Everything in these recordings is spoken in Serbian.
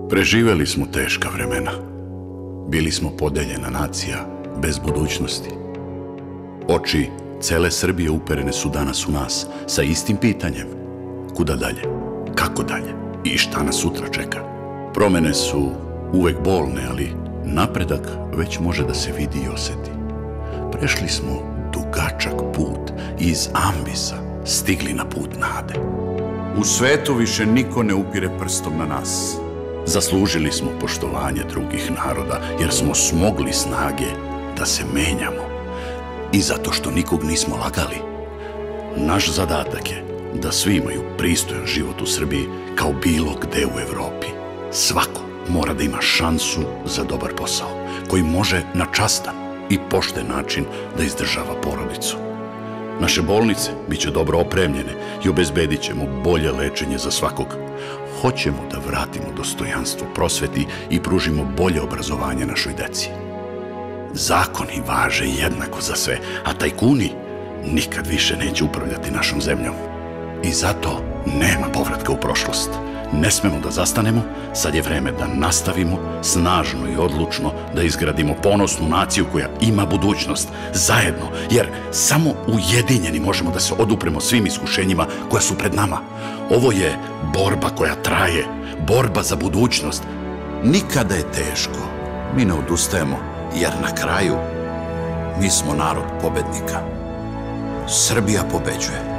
Preživeli smo teška vremena. Bili smo podeljena nacija bez budućnosti. Oči cele Srbije uperene su danas u nas sa istim pitanjem. Kuda dalje? Kako dalje? I šta nas sutra čeka? Promene su uvek bolne, ali napredak već može da se vidi i oseti. Prešli smo dugačak put i iz ambisa stigli na put nade. U svetu više niko ne upire prstom na nas. Zaslužili smo poštovanje drugih naroda jer smo smogli snage da se menjamo. I zato što nikog nismo lagali. Naš zadatak je da svi imaju pristojan život u Srbiji kao bilo gde u Evropi. Svako mora da ima šansu za dobar posao, koji može na častan i pošten način da izdržava porodicu. Naše bolnice bit će dobro opremljene i obezbedit ćemo bolje lečenje za svakog. Hoćemo da vratimo dostojanstvo prosveti i pružimo bolje obrazovanje našoj deci. Zakoni važe jednako za sve, a tajkuni nikad više neće upravljati našom zemljom. I zato nema povratka u prošlost. Ne smemo da zastanemo, sad je vreme da nastavimo snažno i odlučno da izgradimo ponosnu naciju koja ima budućnost, zajedno, jer samo ujedinjeni možemo da se odupremo svim iskušenjima koja su pred nama. Ovo je borba koja traje, borba za budućnost. Nikada je teško, mi ne odustajemo, jer na kraju mi smo narod pobednika. Srbija pobeđuje.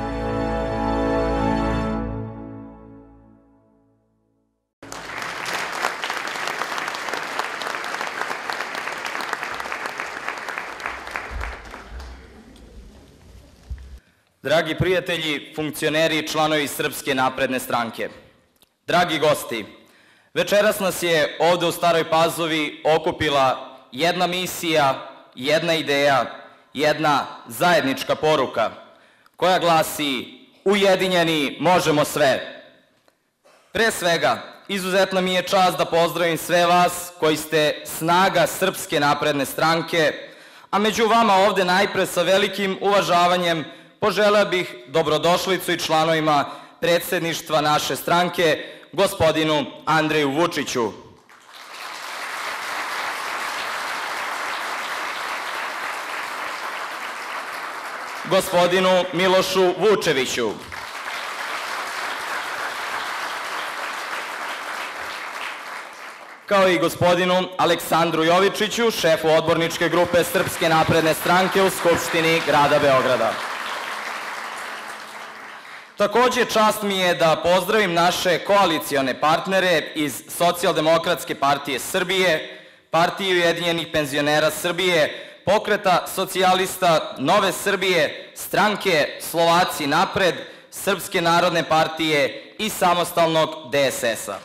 Dragi prijatelji, funkcioneri i članovi Srpske napredne stranke, dragi gosti, večeras nas je ovde u Staroj Pazovi okupila jedna misija, jedna ideja, jedna zajednička poruka koja glasi: ujedinjeni možemo sve. Pre svega, izuzetna mi je čast da pozdravim sve vas koji ste snaga Srpske napredne stranke, a među vama ovde najpre sa velikim uvažavanjem poželeo bih dobrodošlicu i članovima predsedništva naše stranke, gospodinu Andreju Vučiću. Gospodinu Milošu Vučeviću. Kao i gospodinu Aleksandru Jovičiću, šefu odborničke grupe Srpske napredne stranke u Skupštini grada Beograda. Takođe, čast mi je da pozdravim naše koalicione partnere iz Socijaldemokratske partije Srbije, Partije ujedinjenih penzionera Srbije, Pokreta socijalista Nove Srbije, Stranke Slovaci napred, Srpske narodne partije i Samostalnog DSS-a.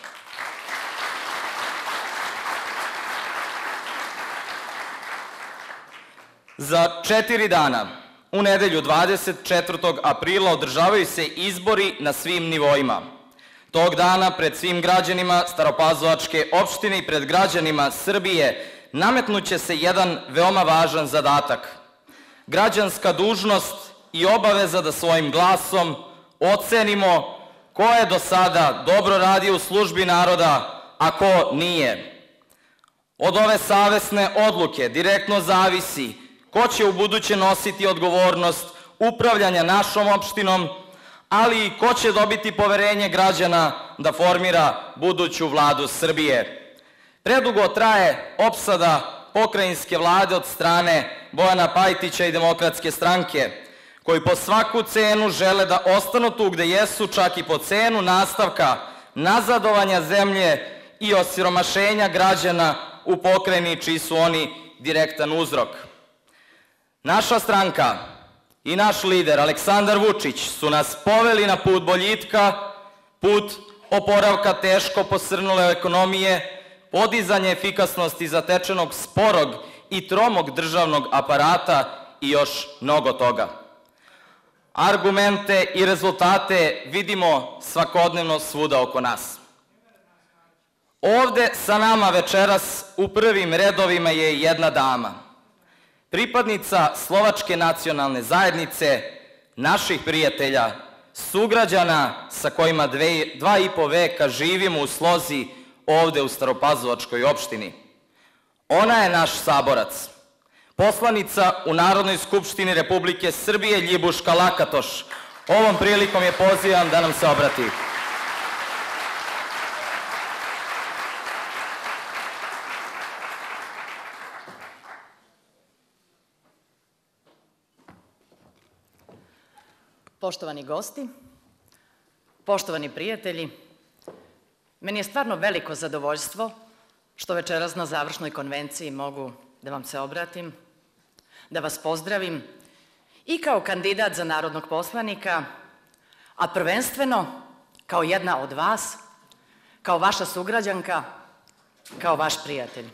Za 4 dana, u nedelju 24. aprila, održavaju se izbori na svim nivoima. Tog dana pred svim građanima Staropazovačke opštine i pred građanima Srbije nametnuće se jedan veoma važan zadatak. Građanska dužnost i obaveza da svojim glasom ocenimo ko je do sada dobro radio u službi naroda, a ko nije. Od ove savesne odluke direktno zavisi ko će u buduće nositi odgovornost upravljanja našom opštinom, ali i ko će dobiti poverenje građana da formira buduću vladu Srbije. Predugo traje opsada pokrajinske vlade od strane Bojana Pajtića i Demokratske stranke, koji po svaku cenu žele da ostanu tu gde jesu, čak i po cenu nastavka nazadovanja zemlje i osiromašenja građana u pokrajini čiji su oni direktan uzrok. Naša stranka i naš lider Aleksandar Vučić su nas poveli na put boljitka, put oporavka teško posrnule ekonomije, podizanje efikasnosti zatečenog sporog i tromog državnog aparata i još mnogo toga. Argumente i rezultate vidimo svakodnevno svuda oko nas. Ovde sa nama večeras u prvim redovima je jedna dama, pripadnica Slovačke nacionalne zajednice, naših prijatelja, sugrađana sa kojima 2,5 veka živimo u slozi ovde u Staropazovačkoj opštini. Ona je naš saborac, poslanica u Narodnoj skupštini Republike Srbije Ljibuška Lakatoš. Ovom prilikom je pozivam da nam se obrati. Poštovani gosti, poštovani prijatelji, meni je stvarno veliko zadovoljstvo što večeras na završnoj konvenciji mogu da vam se obratim, da vas pozdravim i kao kandidat za narodnog poslanika, a prvenstveno kao jedna od vas, kao vaša sugrađanka, kao vaš prijatelj.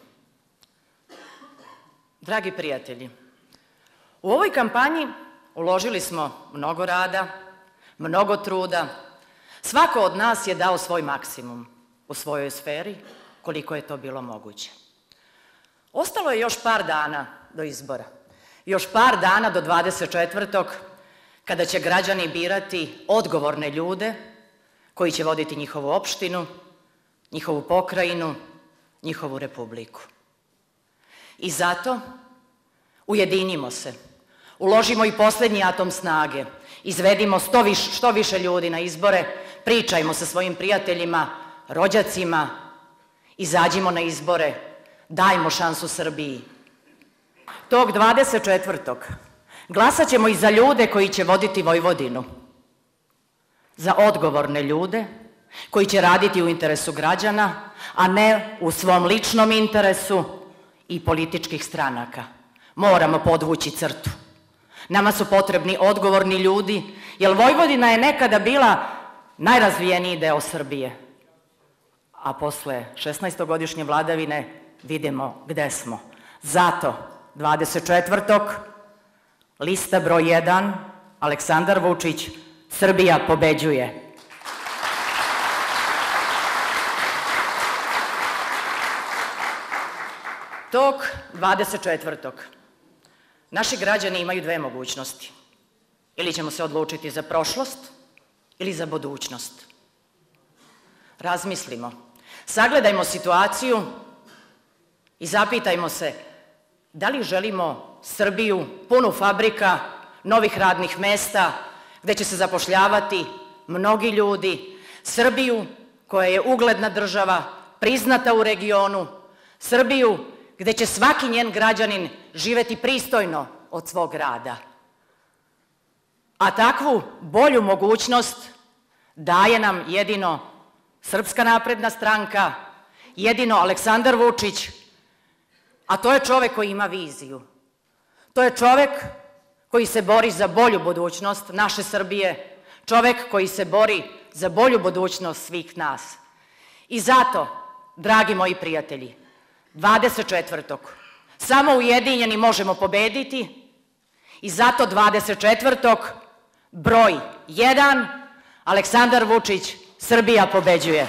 Dragi prijatelji, u ovoj kampanji uložili smo mnogo rada, mnogo truda. Svako od nas je dao svoj maksimum u svojoj sferi, koliko je to bilo moguće. Ostalo je još par dana do izbora. Još par dana do 24. kada će građani birati odgovorne ljude koji će voditi njihovu opštinu, njihovu pokrajinu, njihovu republiku. I zato ujedinimo se. Uložimo i poslednji atom snage, izvedimo što više ljudi na izbore, pričajmo sa svojim prijateljima, rođacima, izađimo na izbore, dajmo šansu Srbiji. Tog 24. glasat ćemo i za ljude koji će voditi Vojvodinu, za odgovorne ljude koji će raditi u interesu građana, a ne u svom ličnom interesu i političkih stranaka. Moramo podvući crtu. Nama su potrebni odgovorni ljudi, jer Vojvodina je nekada bila najrazvijeniji deo Srbije. A posle 16-godišnje vladavine vidimo gde smo. Zato 24. lista broj 1, Aleksandar Vučić, Srbija pobeđuje. Tog 24. naši građani imaju dve mogućnosti. Ili ćemo se odlučiti za prošlost ili za budućnost. Razmislimo, sagledajmo situaciju i zapitajmo se da li želimo Srbiju punu fabrika, novih radnih mesta, gde će se zapošljavati mnogi ljudi, Srbiju koja je ugledna država, priznata u regionu, Srbiju gde će svaki njen građanin živeti pristojno od svog rada. A takvu bolju mogućnost daje nam jedino Srpska napredna stranka, jedino Aleksandar Vučić, a to je čovek koji ima viziju. To je čovek koji se bori za bolju budućnost naše Srbije, čovek koji se bori za bolju budućnost svih nas. I zato, dragi moji prijatelji, 24. samo ujedinjeni možemo pobediti i zato 24. broj 1, Aleksandar Vučić, Srbija pobeđuje.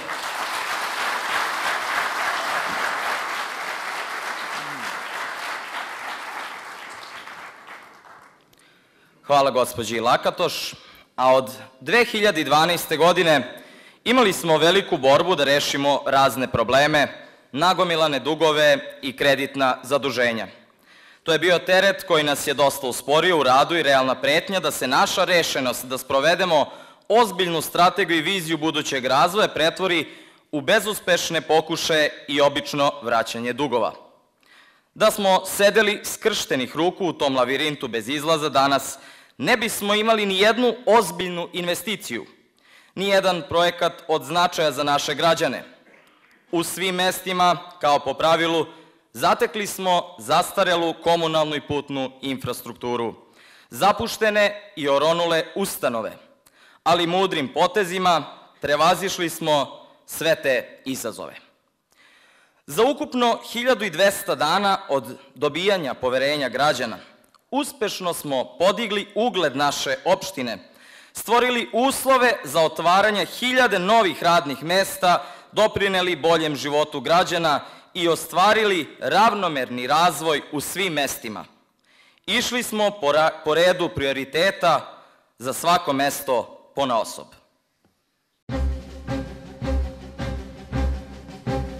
Hvala gospođi Lakatoš, a od 2012. godine imali smo veliku borbu da rešimo razne probleme, nagomilane dugove i kreditna zaduženja. To je bio teret koji nas je dosta usporio u radu i realna pretnja da se naša rešenost da sprovedemo ozbiljnu strategiju i viziju budućeg razvoja pretvori u bezuspešne pokušaje i obično vraćanje dugova. Da smo sedeli skrštenih ruku u tom lavirintu bez izlaza danas, ne bismo imali ni jednu ozbiljnu investiciju, ni jedan projekat od značaja za naše građane. U svim mestima, kao po pravilu, zatekli smo zastarelu komunalnu i putnu infrastrukturu, zapuštene i oronule ustanove, ali mudrim potezima prevazišli smo sve te izazove. Za ukupno 1200 dana od dobijanja poverenja građana, uspešno smo podigli ugled naše opštine, stvorili uslove za otvaranje 1000 novih radnih mesta, doprineli boljem životu građana i ostvarili ravnomerni razvoj u svim mestima. Išli smo po redu prioriteta za svako mesto ponaosob.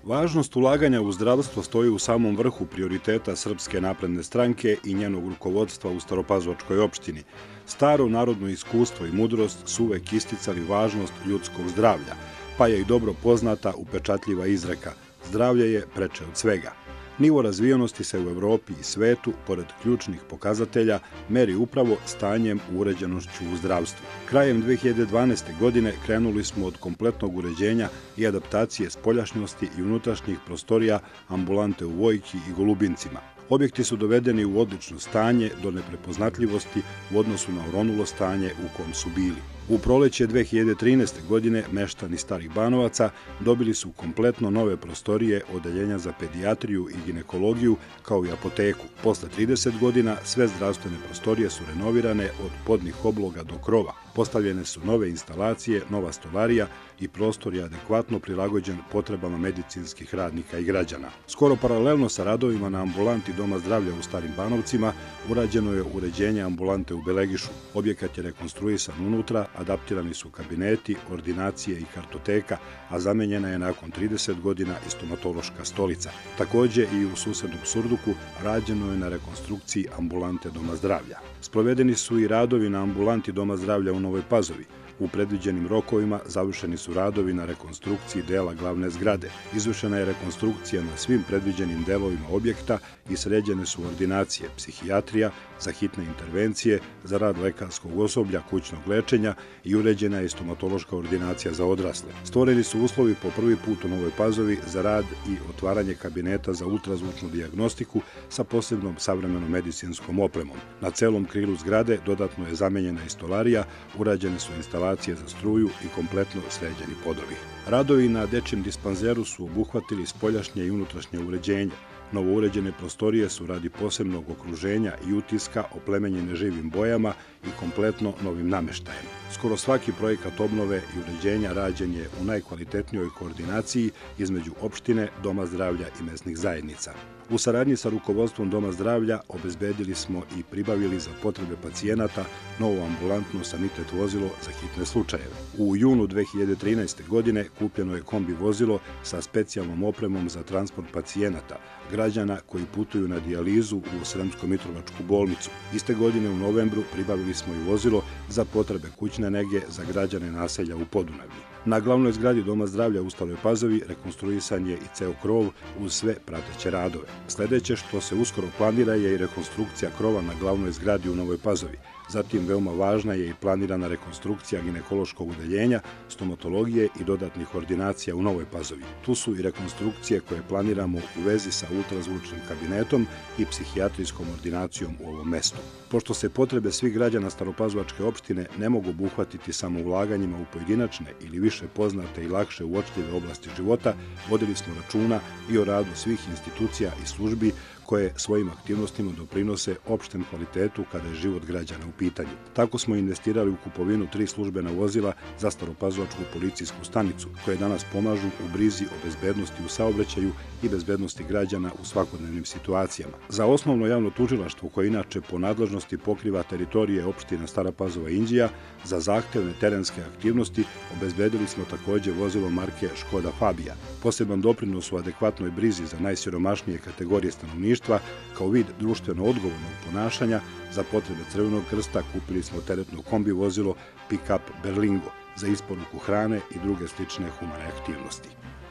Važnost ulaganja u zdravstvo stoji u samom vrhu prioriteta Srpske napredne stranke i njenog rukovodstva u Staropazovačkoj opštini. Staro narodno iskustvo i mudrost su uvek isticali važnost ljudskog zdravlja, pa je i dobro poznata upečatljiva izreka zdravlje je preče od svega. Nivo razvijenosti se u Evropi i svetu, pored ključnih pokazatelja, meri upravo stanjem u uređenošću u zdravstvu. Krajem 2012. godine krenuli smo od kompletnog uređenja i adaptacije spoljašnjosti i unutrašnjih prostorija ambulante u Vojki i Golubincima. Objekti su dovedeni u odlično stanje do neprepoznatljivosti u odnosu na oronulo stanje u kom su bili. U proleće 2013. godine meštani Starih Banovaca dobili su kompletno nove prostorije odeljenja za pedijatriju i ginekologiju kao i apoteku. Posle 30 godina sve zdravstvene prostorije su renovirane od podnih obloga do krova. Postavljene su nove instalacije, nova stolarija i prostor je adekvatno prilagođen potrebama medicinskih radnika i građana. Skoro paralelno sa radovima na ambulanti Doma zdravlja u Starim Banovcima urađeno je uređenje ambulante u Belegišu. Objekat je rekonstruisan unutra, adaptirani su kabineti, ordinacije i kartoteka, a zamenjena je nakon 30 godina i stomatološka stolica. Takođe i u susednom Surduku rađeno je na rekonstrukciji ambulante Doma zdravlja. Sprovedeni su i radovi na ambulanti Doma zdravlja u Novoj Pazovi. U predviđenim rokovima završeni su radovi na rekonstrukciji dela glavne zgrade. Izvršena je rekonstrukcija na svim predviđenim delovima objekta i sređene su ordinacije, psihijatrija, za hitne intervencije, za rad lekarskog osoblja, kućnog lečenja i uređena je stomatološka ordinacija za odrasle. Stvoreni su uslovi po prvi put u Novoj Pazovi za rad i otvaranje kabineta za ultrazvučnu dijagnostiku sa posebnom savremenom medicinskom opremom. Na celom krilu zgrade dodatno je zamenjena i stolarija, urađene su instalacije za struju i kompletno sređeni podovi. Radovi na dečjem dispanzeru su obuhvatili spoljašnje i unutrašnje uređenje. Novouređene prostorije su radi posebnog okruženja i utiska oplemenjene živim bojama i kompletno novim nameštajem. Skoro svaki projekat obnove i uređenja rađen je u najkvalitetnijoj koordinaciji između opštine, Doma zdravlja i mesnih zajednica. U saradnji sa rukovodstvom Doma zdravlja obezbedili smo i pribavili za potrebe pacijenata novo ambulantno sanitet vozilo za hitne slučajeve. U junu 2013. godine kupljeno je kombi vozilo sa specijalnom opremom za transport pacijenata, građana koji putuju na dijalizu u Sremsko-Mitrovačku bolnicu. Iste godine u novembru pribavili smo i vozilo za potrebe kućne nege za građane naselja u Podunavlju. Na glavnoj zgradi Doma zdravlja u Staroj Pazovi rekonstruisan je i ceo krov uz sve prateće radove. Sledeće što se uskoro planira je i rekonstrukcija krova na glavnoj zgradi u Novoj Pazovi. Zatim veoma važna je i planirana rekonstrukcija ginekološkog odeljenja, stomatologije i dodatnih ordinacija u Novoj Pazovi. Tu su i rekonstrukcije koje planiramo u vezi sa ultrazvučnim kabinetom i psihijatrijskom ordinacijom u ovom mestu. Pošto se potrebe svih građana Staropazovačke opštine ne mogu obuhvatiti samo ulaganjima u pojedinačne ili više poznate i lakše uočljive oblasti života, vodili smo računa i o radu svih institucija i službi koje svojim aktivnostima doprinose opštem kvalitetu kada je život građana u pitanju. Tako smo investirali u kupovinu 3 službena vozila za Staropazovačku policijsku stanicu, koje danas pomažu u brizi o bezbednosti u saobraćaju i bezbednosti građana u svakodnevnim situacijama. Za osnovno javno tužilaštvo, koje inače po nadležnosti pokriva teritorije opština Stara Pazova i Inđija, za zahtevne terenske aktivnosti obezbedili smo takođe vozilo marke Škoda Fabija. Poseban doprinos u adekvatnoj brizi za najsiromašnije kategorije stanovništva kao vid društveno odgovornog ponašanja za potrebe Crvenog krsta kupili smo teretno kombi vozilo pick-up Berlingo za isporuku hrane i druge slične humane aktivnosti.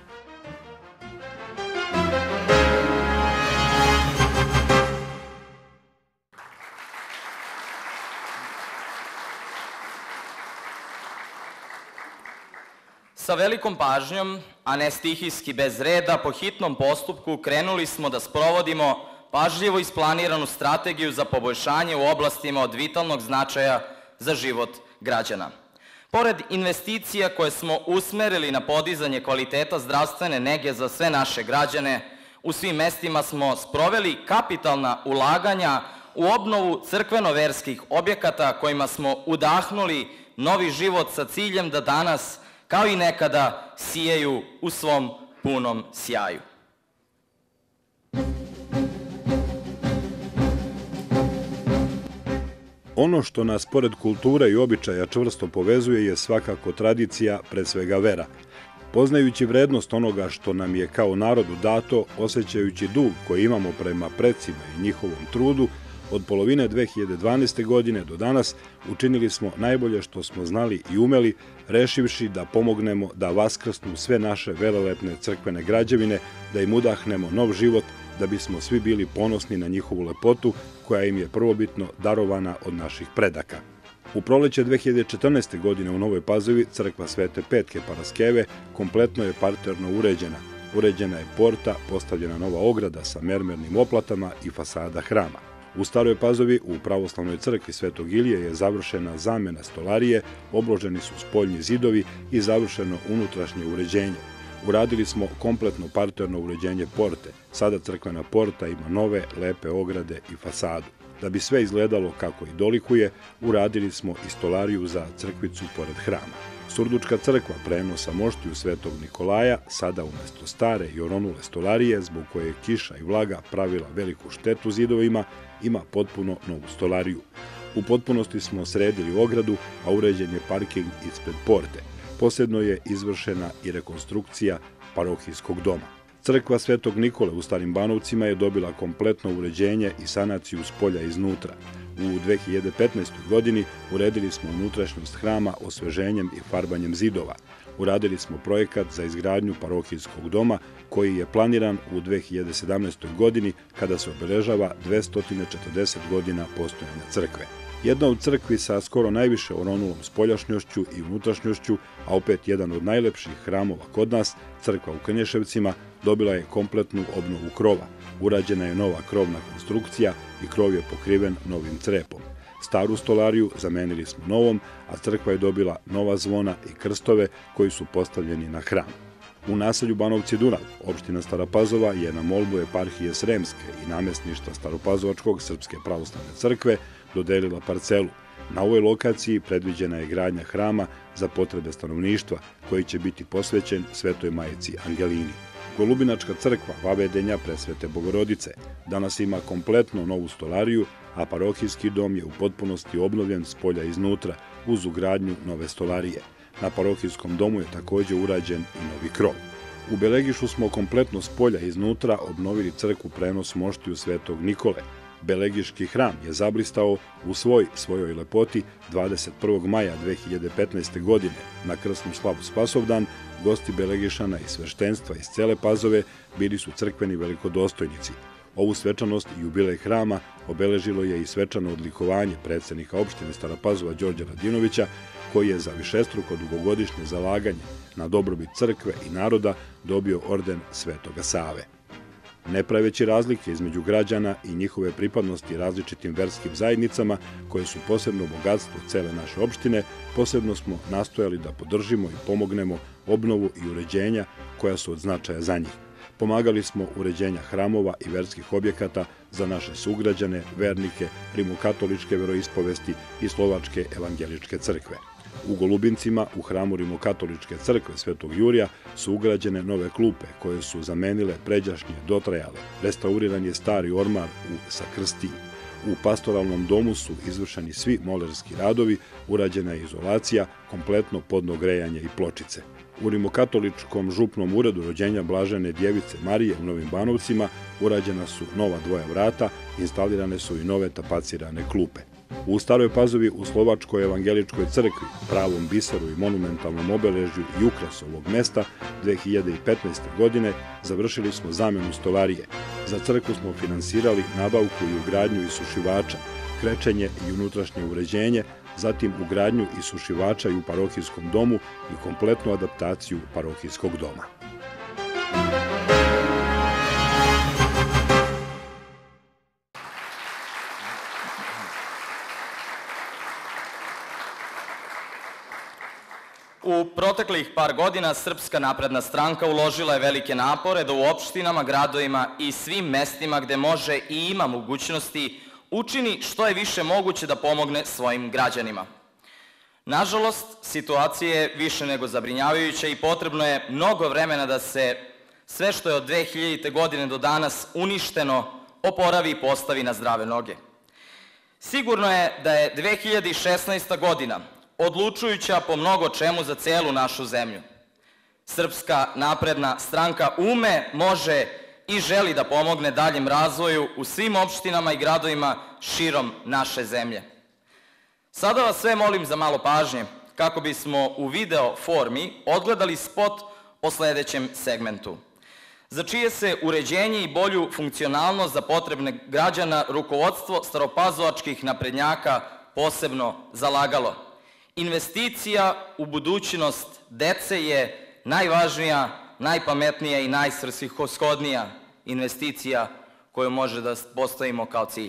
Sa velikom pažnjom, a ne stihijski bez reda, po hitnom postupku krenuli smo da sprovodimo pažljivo isplaniranu strategiju za poboljšanje u oblastima od vitalnog značaja za život građana. Pored investicija koje smo usmerili na podizanje kvaliteta zdravstvene nege za sve naše građane, u svim mestima smo sproveli kapitalna ulaganja u obnovu crkveno-verskih objekata kojima smo udahnuli novi život sa ciljem da danas, kao i nekada, sijaju u svom punom sjaju. Ono što nas pored kulture i običaja čvrsto povezuje je svakako tradicija, pre svega vera. Poznajući vrednost onoga što nam je kao narodu dato, osjećajući dug koji imamo prema precima i njihovom trudu, od polovine 2012. godine do danas učinili smo najbolje što smo znali i umeli, rešivši da pomognemo da vaskrsnu sve naše velelepne crkvene građevine, da im udahnemo nov život, da bismo svi bili ponosni na njihovu lepotu koja im je prvobitno darovana od naših predaka. U proleće 2014. godine u Novoj Pazovi crkva Svete Petke Paraskeve kompletno je parterno uređena. Uređena je porta, postavljena nova ograda sa mermernim oplatama i fasada hrama. U Staroj Pazovi, u pravoslavnoj crkvi Svetog Ilije je završena zamena stolarije, obloženi su spoljni zidovi i završeno unutrašnje uređenje. Uradili smo kompletno parterno uređenje porte. Sada crkvena porta ima nove, lepe ograde i fasadu. Da bi sve izgledalo kako i dolikuje, uradili smo i stolariju za crkvicu pored hrama. Surdučka crkva prenosa moštiju Svetog Nikolaja, sada umesto stare i oronule stolarije, zbog koje je kiša i vlaga pravila veliku štetu zidovima, ima potpuno novu stolariju. U potpunosti smo sredili ogradu, a uređen je parking ispred porte. Posebno je izvršena i rekonstrukcija parohijskog doma. Crkva Svetog Nikole u Starim Banovcima je dobila kompletno uređenje i sanaciju spolja iznutra. U 2015. godini uredili smo unutrašnjost hrama osveženjem i farbanjem zidova. Uradili smo projekat za izgradnju parohijskog doma koji je planiran u 2017. godini kada se obeležava 240 godina postojanja crkve. Jedna od crkvi sa skoro najviše oronulom spoljašnjošću i unutrašnjošću, a opet jedan od najlepših hramova kod nas, crkva u Krnješevcima, dobila je kompletnu obnovu krova. Urađena je nova krovna konstrukcija i krov je pokriven novim crepom. Staru stolariju zamenili smo novom, a crkva je dobila nova zvona i krstove koji su postavljeni na hram. U naselju Banovci Dunav, opština Stara Pazova je na molbu eparhije Sremske i namestništva Staropazovačkog Srpske pravoslavne crkve dodelila parcelu. Na ovoj lokaciji predviđena je gradnja hrama za potrebe stanovništva koji će biti posvećen Svetoj Majici Angelini. Golubinačka crkva Vavedenja Presvete Bogorodice danas ima kompletno novu stolariju, a parohijski dom je u potpunosti obnovljen s polja iznutra uz ugradnju nove stolarije. Na parohijskom domu je također urađen i novi krov. U Belegišu smo kompletno s polja iznutra obnovili crkvu prenos moštiju Svetog Nikole. Belegiški hram je zablistao u svojoj lepoti 21. maja 2015. godine. Na krsnu slavu Spasovdan gosti Belegišana i sveštenstva iz cele Pazove bili su crkveni velikodostojnici. Ovu svečanost i jubilej hrama obeležilo je i svečano odlikovanje predsednika opštine Stara Pazova Đorđa Radinovića, koji je za višestruko dugogodišnje zalaganje na dobrobit crkve i naroda dobio orden Svetoga Save. Ne praveći razlike između građana i njihove pripadnosti različitim verskim zajednicama, koje su posebno bogatstvo cele naše opštine, posebno smo nastojali da podržimo i pomognemo obnovu i uređenja koja su od značaja za njih. Pomagali smo uređenja hramova i verskih objekata za naše sugrađane, vernike, rimokatoličke veroispovesti i slovačke evangeličke crkve. U Golubincima, u hramu rimokatoličke crkve Svetog Jurija, su ugrađene nove klupe koje su zamenile pređašnje dotrajale. Restauriran je stari ormar u sakrstiji. U pastoralnom domu su izvršeni svi molerski radovi, urađena je izolacija, kompletno podno grejanje i pločice. U rimokatoličkom župnom uredu rođenja Blažene Djevice Marije u Novim Banovcima urađena su nova dvoja vrata, instalirane su i nove tapacirane klupe. U Staroj Pazovi u Slovačkoj evangeličkoj crkvi, pravom biseru i monumentalnom obeležju i ukrasu ovog mesta, 2015. godine završili smo zamenu stolarije. Za crkvu smo finansirali nabavku i ugradnju isušivača, krečenje i unutrašnje uređenje, zatim ugradnju isušivača i u parohijskom domu i kompletnu adaptaciju parohijskog doma. U proteklih par godina Srpska napredna stranka uložila je velike napore da u opštinama, gradovima i svim mestima gde može i ima mogućnosti učini što je više moguće da pomogne svojim građanima. Nažalost, situacija je više nego zabrinjavajuća i potrebno je mnogo vremena da se sve što je od 2000. godine do danas uništeno oporavi i postavi na zdrave noge. Sigurno je da je 2016. godina odlučujuća po mnogo čemu za celu našu zemlju. Srpska napredna stranka ume, može i želi da pomogne daljem razvoju u svim opštinama i gradovima širom naše zemlje. Sada vas sve molim za malo pažnje kako bismo u video formi odgledali spot o sledećem segmentu, za čije se uređenje i bolju funkcionalnost za potrebne građana rukovodstvo staropazovačkih naprednjaka posebno zalagalo. Investicija u budućnost dece je najvažnija, najpametnija i najsvrsishodnija investicija koju može da postavimo kao cilj.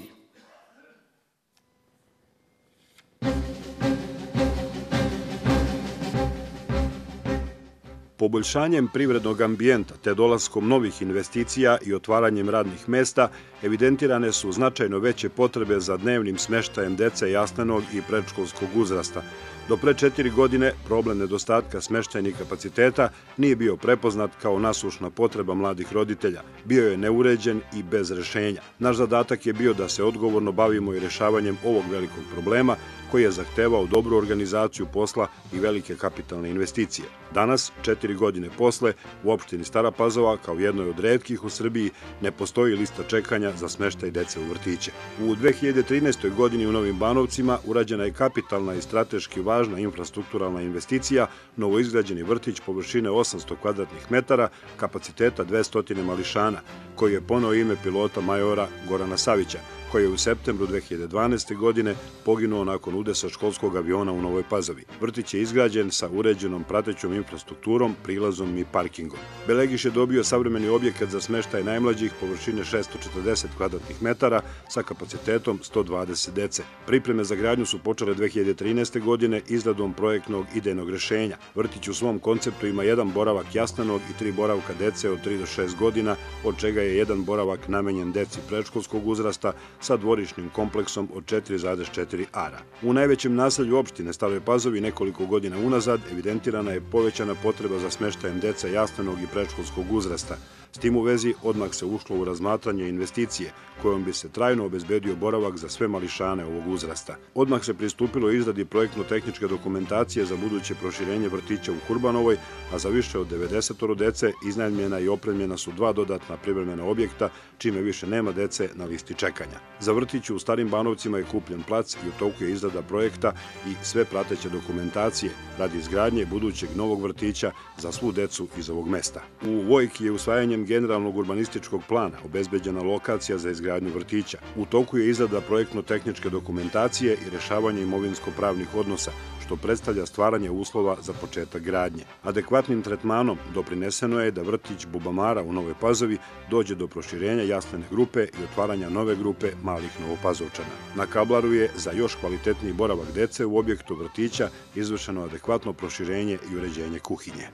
Poboljšanjem privrednog ambijenta te dolaskom novih investicija i otvaranjem radnih mesta evidentirane su značajno veće potrebe za dnevnim smeštajem dece jaslenog i predškolskog uzrasta. Do pre 4 godine problem nedostatka smeštajnih kapaciteta nije bio prepoznat kao nasušna potreba mladih roditelja. Bio je neuređen i bez rešenja. Naš zadatak je bio da se odgovorno bavimo i rešavanjem ovog velikog problema koji je zahtevao dobru organizaciju posla i velike kapitalne investicije. Danas, 4 godine posle, u opštini Stara Pazova, kao jednoj od retkih u Srbiji, ne postoji lista čekanja za smeštaj dece u vrtiće. U 2013. godini u Novim Banovcima urađena je kapitalna i strateški važna infrastrukturalna investicija, novoizgrađeni vrtić površine 800 kvadratnih metara, kapaciteta 200 mališana, koji je poneo ime pilota majora Gorana Savića, koji je u septembru 2012. godine poginuo nakon udesa školskog aviona u Novoj Pazovi. Vrtić je izgrađen sa uređenom pratećom infrastrukturom, prilazom i parkingom. Belegiš je dobio savremeni objekat za smeštaj najmlađih površine 640 kvadratnih metara sa kapacitetom 120 dece. Pripreme za gradnju su počele 2013. godine izradom projektnog idejnog rešenja. Vrtić u svom konceptu ima jedan boravak jaslenog i 3 boravka dece od 3 do 6 godina, od čega je jedan boravak namenjen deci predškolskog uzrasta sa dvorišnim kompleksom od 4,4 ara. U najvećem naselju opštine Staroj Pazovi nekoliko godina unazad evidentirana je povećana potreba za smeštajem dece jaslenog i predškolskog uzrasta. S tim u vezi odmah se ušlo u razmatranje investicije kojom bi se trajno obezbedio boravak za sve mališane ovog uzrasta. Odmah se pristupilo izradi projektno-tehničke dokumentacije za buduće proširenje vrtića u Kurbanovoj, a za više od 90 dece iznajmljena i opremljena su 2 dodatna privremena objekta, čime više nema dece na listi čekanja. Za vrtić u Starim Banovcima je kupljen plac i u toku je izrada projekta i sve prateće dokumentacije radi izgradnje budućeg novog vrtića za svu decu iz ovog mesta. U Vojki je usvajanjem generalnog urbanističkog plana obezbeđena lokacija za izgradnju vrtića. U toku je izrada projektno-tehničke dokumentacije i rešavanje imovinsko-pravnih odnosa, što predstavlja stvaranje uslova za početak gradnje. Adekvatnim tretmanom doprineseno je da vrtić Bubamara u Novoj Pazovi dođe do proširenja jaslene grupe i otvaranja nove grupe malih Novopazovčana. Na Kablaru je za još kvalitetniji boravak dece u objektu vrtića izvršeno adekvatno proširenje i uređenje kuhinje.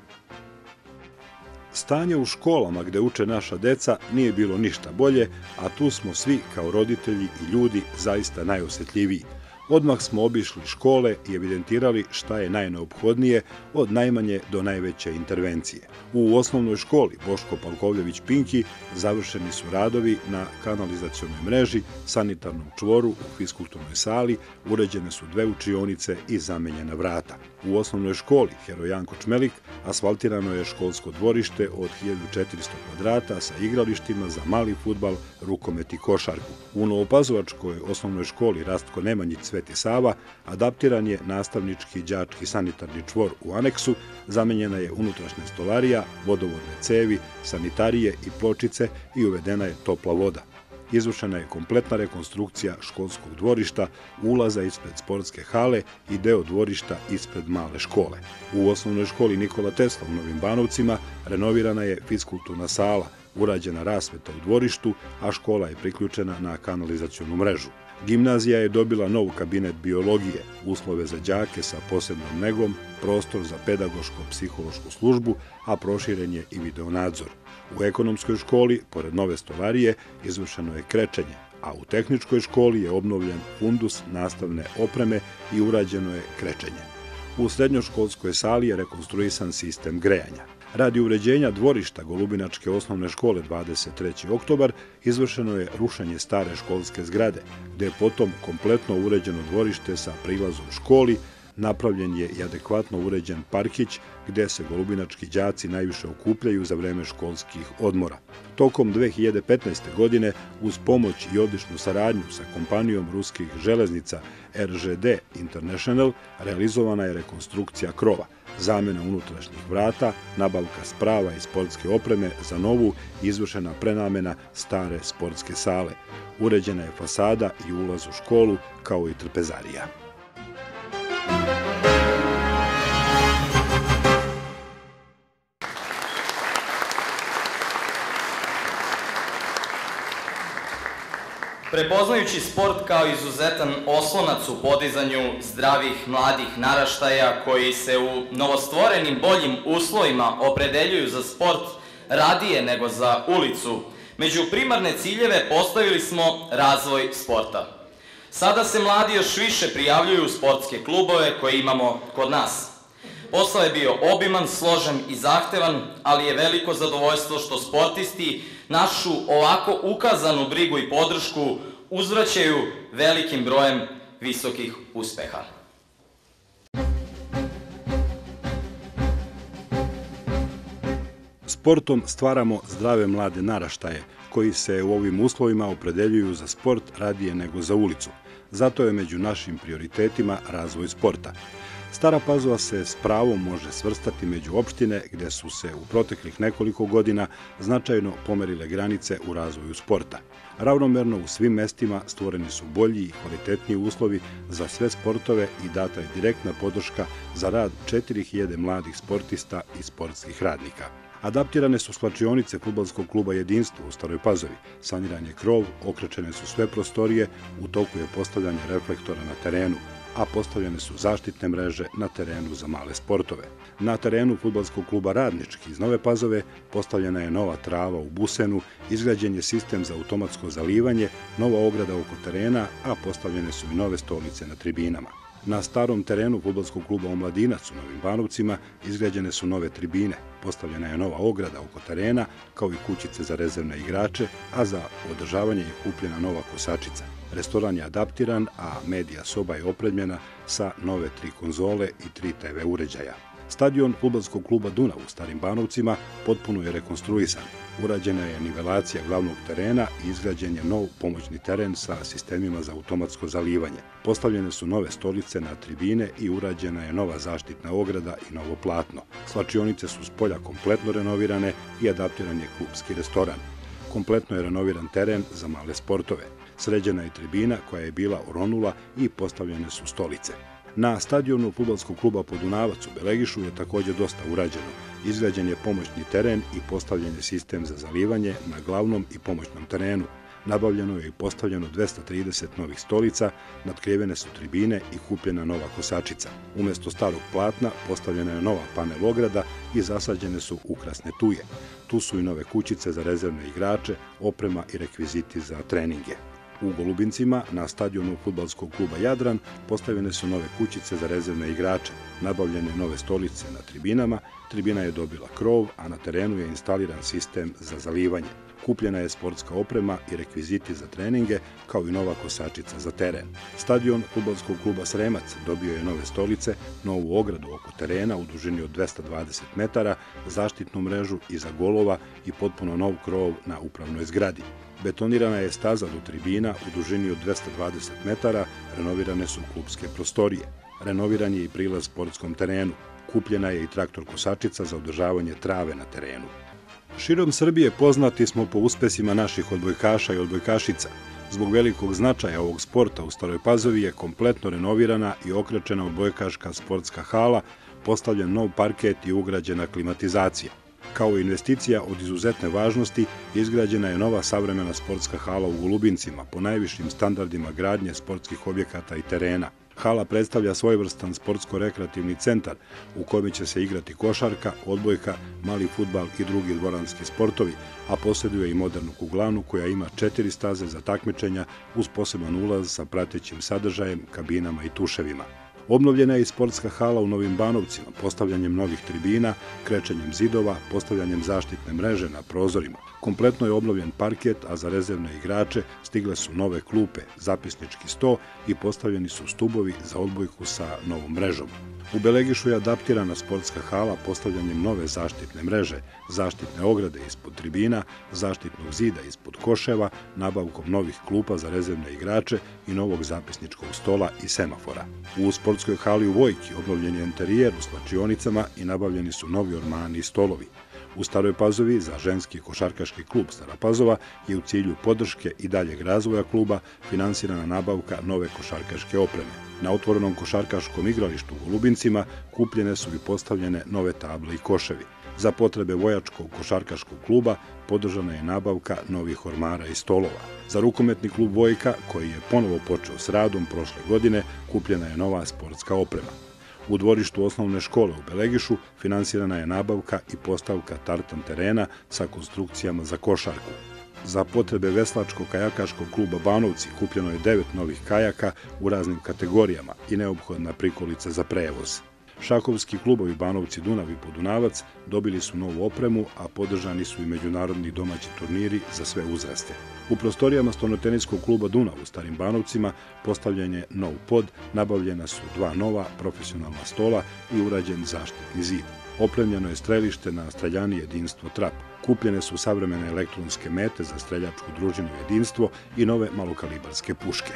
Stanje u školama gde uče naša deca nije bilo ništa bolje, a tu smo svi kao roditelji i ljudi zaista najosetljiviji. Odmah smo obišli škole i evidentirali šta je najneophodnije od najmanje do najveće intervencije. U osnovnoj školi Boško Palkovljević-Pinki završeni su radovi na kanalizacionoj mreži, sanitarnom čvoru, u fiskulturnoj sali, uređene su 2 učionice i zamenjena vrata. U osnovnoj školi Heroj Janko Čmelik asfaltirano je školsko dvorište od 1400 kvadrata sa igralištima za mali fudbal, rukomet i košarku. U Novopazovačkoj osnovnoj školi Rastko Nemanjić Sveti Sava adaptiran je nastavnički đački sanitarni čvor u aneksu, zamenjena je unutrašnja stolarija, vodovodne cevi, sanitarije i pločice i uvedena je topla voda. Izvršena je kompletna rekonstrukcija školskog dvorišta, ulaza ispred sportske hale i deo dvorišta ispred male škole. U osnovnoj školi Nikola Tesla u Novim Banovcima renovirana je fiskulturna sala, urađena rasveta u dvorištu, a škola je priključena na kanalizacionu mrežu. Gimnazija je dobila nov kabinet biologije, uslove za đake sa posebnom negom, prostor za pedagoško-psihološku službu, a proširen je i videonadzor. U ekonomskoj školi, pored nove stolarije, izvršeno je krečenje, a u tehničkoj školi je obnovljen fundus nastavne opreme i urađeno je krečenje. U srednjoškolskoj sali je rekonstruisan sistem grejanja. Radi uređenja dvorišta Golubinačke osnovne škole 23. oktobar izvršeno je rušenje stare školske zgrade, gde je potom kompletno uređeno dvorište sa prilazom školi, Napravljen je i adekvatno uređen parkić gde se golubinački đaci najviše okupljaju za vreme školskih odmora. Tokom 2015. godine, uz pomoć i odličnu saradnju sa kompanijom ruskih železnica RŽD International, realizovana je rekonstrukcija krova, zamena unutrašnjih vrata, nabavka sprava i sportske opreme za novu i izvršena prenamena stare sportske sale. Uređena je fasada i ulaz u školu, kao i trpezarija. Prepoznajući sport kao izuzetan oslonac u podizanju zdravih mladih naraštaja koji se u novostvorenim boljim uslovima opredeljuju za sport radije nego za ulicu, među primarne ciljeve postavili smo razvoj sporta. Sada se mladi još više prijavljuju u sportske klubove koje imamo kod nas. Posao je bio obiman, složen i zahtevan, ali je veliko zadovoljstvo što sportisti našu ovako ukazanu brigu i podršku uzvraćaju velikim brojem visokih uspeha. Sportom stvaramo zdrave mlade naraštaje koji se u ovim uslovima opredeljuju za sport radije nego za ulicu. Zato je među našim prioritetima razvoj sporta. Stara Pazova se s pravom može svrstati među opštine gde su se u proteklih nekoliko godina značajno pomerile granice u razvoju sporta. Ravnomerno u svim mestima stvoreni su bolji i kvalitetniji uslovi za sve sportove i data je direktna podrška za rad 4000 mladih sportista i sportskih radnika. Adaptirane su slačionice fudbalskog kluba Jedinstvo u Staroj Pazovi, saniran je krov, okrečene su sve prostorije, u toku je postavljanje reflektora na terenu, a postavljene su zaštitne mreže na terenu za male sportove. Na terenu fudbalskog kluba Radnički iz Nove Pazove postavljena je nova trava u busenu, izgrađen je sistem za automatsko zalivanje, nova ograda oko terena, a postavljene su i nove stolice na tribinama. Na starom terenu fudbalskog kluba Omladinac u Novim Banovcima izgrađene su nove tribine, postavljena je nova ograda oko terena, kao i kućice za rezervne igrače, a za održavanje je kupljena nova kosačica. Restoran je adaptiran, a medija soba je opremljena sa nove 3 konzole i 3 TV uređaja. Stadion fudbalskog kluba Dunav u Starim Banovcima potpuno je rekonstruisan. Urađena je nivelacija glavnog terena i izgrađen je nov pomoćni teren sa sistemima za automatsko zalivanje. Postavljene su nove stolice na tribine i urađena je nova zaštitna ograda i novo platno. Slačionice su spolja kompletno renovirane i adaptiran je klubski restoran. Kompletno je renoviran teren za male sportove. Sređena je tribina koja je bila oronula i postavljene su stolice. Na stadionu fudbalskog kluba Podunavac u Belegišu je također dosta urađeno. Izgrađen je pomoćni teren i postavljen je sistem za zalivanje na glavnom i pomoćnom terenu. Nabavljeno je i postavljeno 230 novih stolica, natkrivene su tribine i kupljena nova kosačica. Umesto starog platna postavljena je nova panel ograda i zasađene su ukrasne tuje. Tu su i nove kućice za rezervne igrače, oprema i rekviziti za treninge. U Golubincima, na stadionu fudbalskog kluba Jadran, postavljene su nove kućice za rezervne igrače, nabavljene nove stolice na tribinama, tribina je dobila krov, a na terenu je instaliran sistem za zalivanje. Kupljena je sportska oprema i rekviziti za treninge, kao i nova kosačica za teren. Stadion fudbalskog kluba Sremac dobio je nove stolice, novu ogradu oko terena u dužini od 220 metara, zaštitnu mrežu iza golova i potpuno nov krov na upravnoj zgradi. Betonirana je staza do tribina u dužini od 220 metara, renovirane su klubske prostorije. Renoviran je i prilaz sportskom terenu. Kupljena je i traktor kosačica za održavanje trave na terenu. Širom Srbije poznati smo po uspesima naših odbojkaša i odbojkašica. Zbog velikog značaja ovog sporta u Staroj Pazovi je kompletno renovirana i okrečena odbojkaška sportska hala, postavljen nov parket i ugrađena klimatizacija. Kao investicija od izuzetne važnosti, izgrađena je nova savremena sportska hala u Golubincima po najvišim standardima gradnje sportskih objekata i terena. Hala predstavlja svojevrstan sportsko-rekreativni centar u kojem će se igrati košarka, odbojka, mali fudbal i drugi dvoranski sportovi, a posjeduje i modernu kuglarnu koja ima 4 staze za takmičenja uz poseban ulaz sa pratećim sadržajem, kabinama i tuševima. Obnovljena je i sportska hala u Novim Banovcima, postavljanjem novih tribina, krečenjem zidova, postavljanjem zaštitne mreže na prozorima. Kompletno je obnovljen parket, a za rezervne igrače stigle su nove klupe, zapisnički sto i postavljeni su stubovi za odbojku sa novom mrežom. U Belegišu je adaptirana sportska hala postavljanjem nove zaštitne mreže, zaštitne ograde ispod tribina, zaštitnog zida ispod koševa, nabavkom novih klupa za rezervne igrače i novog zapisničkog stola i semafora. U sportskoj hali u Vojki obnovljen je enterijer u slačionicama i nabavljeni su novi ormani i stolovi. U Staroj Pazovi za ženski košarkaški klub Stara Pazova je u cilju podrške i daljeg razvoja kluba finansirana nabavka nove košarkaške opreme. Na otvorenom košarkaškom igralištu u Golubincima kupljene su i postavljene nove table i koševi. Za potrebe Vojačkog košarkaškog kluba podržana je nabavka novih ormara i stolova. Za rukometni klub Vojka, koji je ponovo počeo s radom prošle godine, kupljena je nova sportska oprema. U dvorištu osnovne škole u Belegišu finansirana je nabavka i postavka tartan terena sa konstrukcijama za košarku. Za potrebe Veslačko-kajakaškog kluba Banovci kupljeno je 9 novih kajaka u raznim kategorijama i neophodna prikolica za prevoz. Šahovski klubovi Banovci, Dunav i Podunavac dobili su novu opremu, a podržani su i međunarodni domaći turniri za sve uzraste. U prostorijama Stolnoteniskog kluba Dunav u Starim Banovcima postavljen je nov pod, nabavljena su 2 nova profesionalna stola i urađen zaštitni zid. Opremljeno je strelište na streljani Jedinstvo Trap. Kupljene su savremene elektronske mete za streljačku družinu Jedinstvo i nove malokalibarske puške.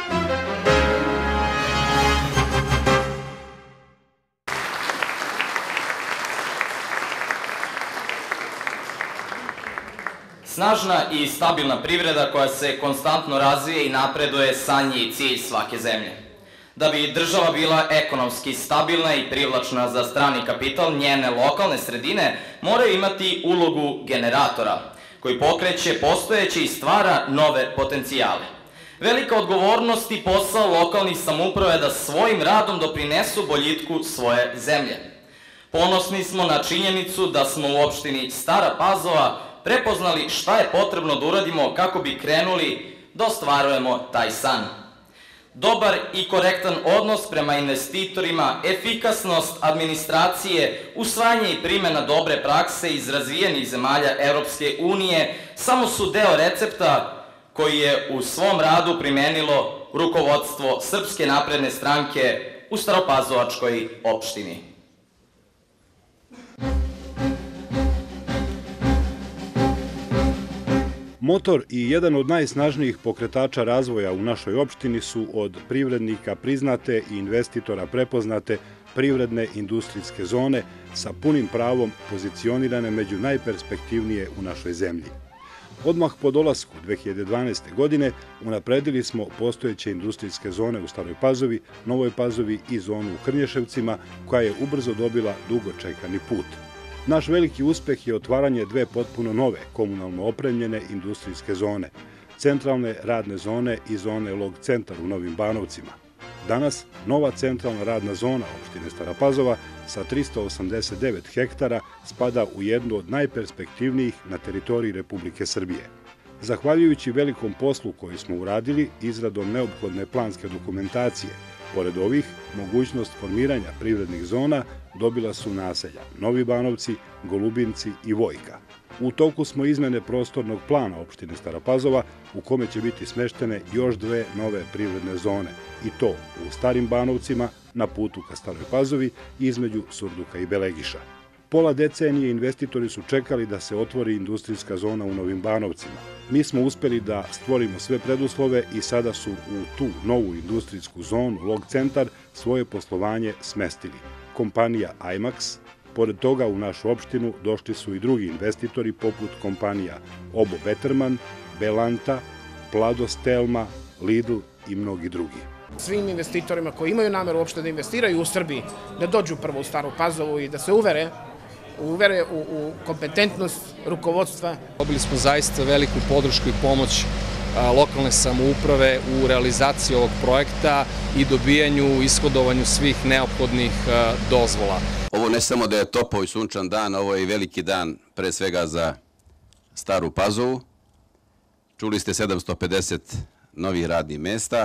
Snažna i stabilna privreda koja se konstantno razvije i napreduje san je i cilj svake zemlje. Da bi država bila ekonomski stabilna i privlačna za strani kapital, njene lokalne sredine moraju imati ulogu generatora, koji pokreće postojeće i stvara nove potencijale. Velika odgovornost i posao lokalnih samouprava je da svojim radom doprinesu boljitku svoje zemlje. Ponosni smo na činjenicu da smo u opštini Stara Pazova prepoznali šta je potrebno da uradimo kako bi krenuli da ostvarujemo taj san. Dobar i korektan odnos prema investitorima, efikasnost administracije, usvajanje i primjena dobre prakse iz razvijenih zemalja Evropske unije samo su deo recepta koji je u svom radu primenilo rukovodstvo Srpske napredne stranke u Staropazovačkoj opštini. Motor i jedan od najsnažnijih pokretača razvoja u našoj opštini su od privrednika priznate i investitora prepoznate privredne industrijske zone sa punim pravom pozicionirane među najperspektivnije u našoj zemlji. Odmah po dolasku 2012. godine unapredili smo postojeće industrijske zone u Staroj Pazovi, Novoj Pazovi i zonu u Krnješevcima, koja je ubrzo dobila dugo čekani put. Naš veliki uspeh je otvaranje 2 potpuno nove, komunalno opremljene industrijske zone, centralne radne zone i zone Log centar u Novim Banovcima. Danas nova centralna radna zona opštine Stara Pazova sa 389 hektara spada u jednu od najperspektivnijih na teritoriji Republike Srbije. Zahvaljujući velikom poslu koji smo uradili izradom neophodne planske dokumentacije, pored ovih, mogućnost formiranja privrednih zona dobila su naselja Novi Banovci, Golubinci i Vojka. U toku smo izmene prostornog plana opštine Stara Pazova, u kome će biti smeštene još 2 nove privredne zone, i to u Starim Banovcima, na putu ka Staroj Pazovi, između Surduka i Belegiša. Pola decenije investitori su čekali da se otvori industrijska zona u Novim Banovcima. Mi smo uspeli da stvorimo sve preduslove i sada su u tu novu industrijsku zonu Log centar svoje poslovanje smestili. Kompanija IMAX, pored toga u našu opštinu došli su i drugi investitori poput kompanija Obo Betterman, Belanta, Plado Stelma, Lidl i mnogi drugi. Svim investitorima koji imaju nameru uopšte da investiraju u Srbiji, da dođu prvo u Staru Pazovu i da se uvere u kompetentnost rukovodstva. Dobili smo zaista veliku podršku i pomoć lokalne samouprave u realizaciji ovog projekta i dobijanju, ishodovanju svih neophodnih dozvola. Ovo ne samo da je topao i sunčan dan, ovo je i veliki dan pre svega za Staru Pazovu. Čuli ste 750 novih radnih mesta,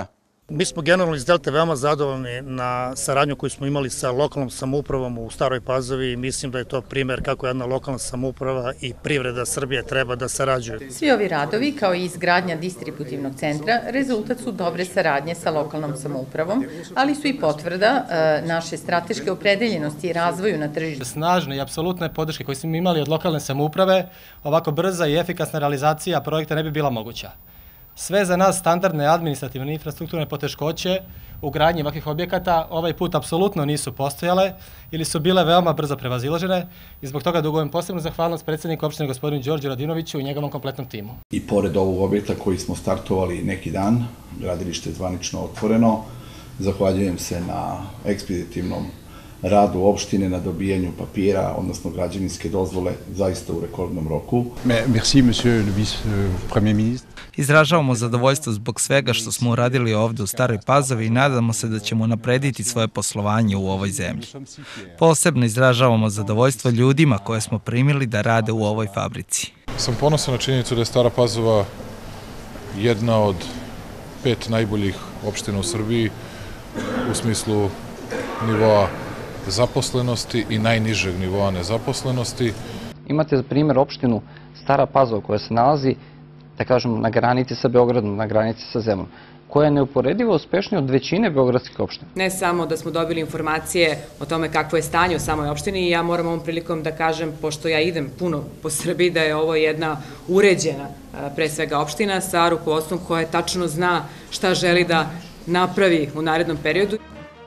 Mi smo generalno iz Delte veoma zadovoljni na saradnju koju smo imali sa lokalnom samoupravom u Staroj Pazovi i mislim da je to primer kako jedna lokalna samouprava i privreda Srbije treba da sarađuju. Svi ovi radovi, kao i izgradnja distributivnog centra, rezultat su dobre saradnje sa lokalnom samoupravom, ali su i potvrda naše strateške opredeljenosti i razvoju na tržištu. Snažne i apsolutne podrške koje smo imali od lokalne samouprave, ovako brza i efikasna realizacija projekta ne bi bila moguća. Sve za nas standardne administrativne infrastrukturne poteškoće u gradnji ovakvih objekata ovaj put apsolutno nisu postojale ili su bile veoma brzo prevazilažene i zbog toga dugujem posebnu zahvalnost predsjedniku opštine gospodinu Đorđu Radinoviću i njegovom kompletnom timu. I pored ovog objekta koji smo startovali neki dan, gradilište je zvanično otvoreno, zahvaljujem se na ekspeditivnom radu opštine na dobijanju papira, odnosno građevinske dozvole, zaista u rekordnom roku. Merci, monsieur le vice-premier ministre. Izražavamo zadovoljstvo zbog svega što smo uradili ovde u Staroj Pazovi i nadamo se da ćemo naprediti svoje poslovanje u ovoj zemlji. Posebno izražavamo zadovoljstvo ljudima koje smo primili da rade u ovoj fabrici. Sam ponosan na činjenicu da je Stara Pazova jedna od 5 najboljih opština u Srbiji u smislu nivoa zaposlenosti i najnižeg nivoa nezaposlenosti. Imate za primjer opštinu Stara Pazova koja se nalazi, da kažem, na granici sa Beogradom, na granici sa zemljom, koja je neuporedivo uspešnija od većine beogradskih opština. Ne samo da smo dobili informacije o tome kakvo je stanje u samoj opštini i ja moram ovom prilikom da kažem, pošto ja idem puno po Srbiji, da je ovo jedna uređena, pre svega opština, sa rukovodstvom koja tačno zna šta želi da napravi u narednom periodu.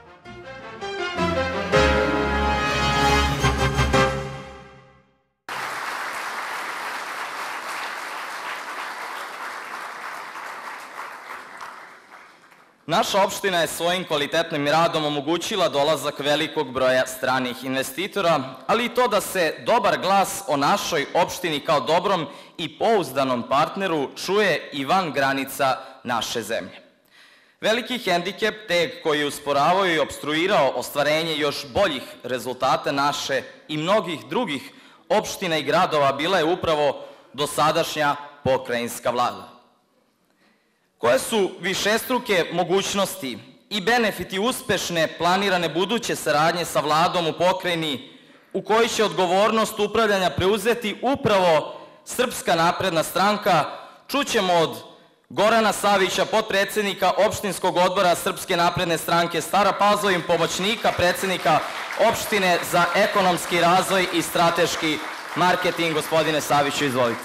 Naša opština je svojim kvalitetnim radom omogućila dolazak velikog broja stranih investitora, ali i to da se dobar glas o našoj opštini kao dobrom i pouzdanom partneru čuje i van granica naše zemlje. Veliki hendikep, teg koji je usporavao i obstruirao ostvarenje još boljih rezultata naše i mnogih drugih opština i gradova bila je upravo dosadašnja pokrajinska vlada. Koje su višestruke mogućnosti i benefiti uspešne planirane buduće saradnje sa vladom u pokrajini u kojoj će odgovornost upravljanja preuzeti upravo Srpska napredna stranka, čućemo od Gorana Savića, potpredsednika opštinskog odbora Srpske napredne stranke Stara Pazova i pomoćnika predsednika opštine za ekonomski razvoj i strateški marketing. Gospodine Saviću, izvolite.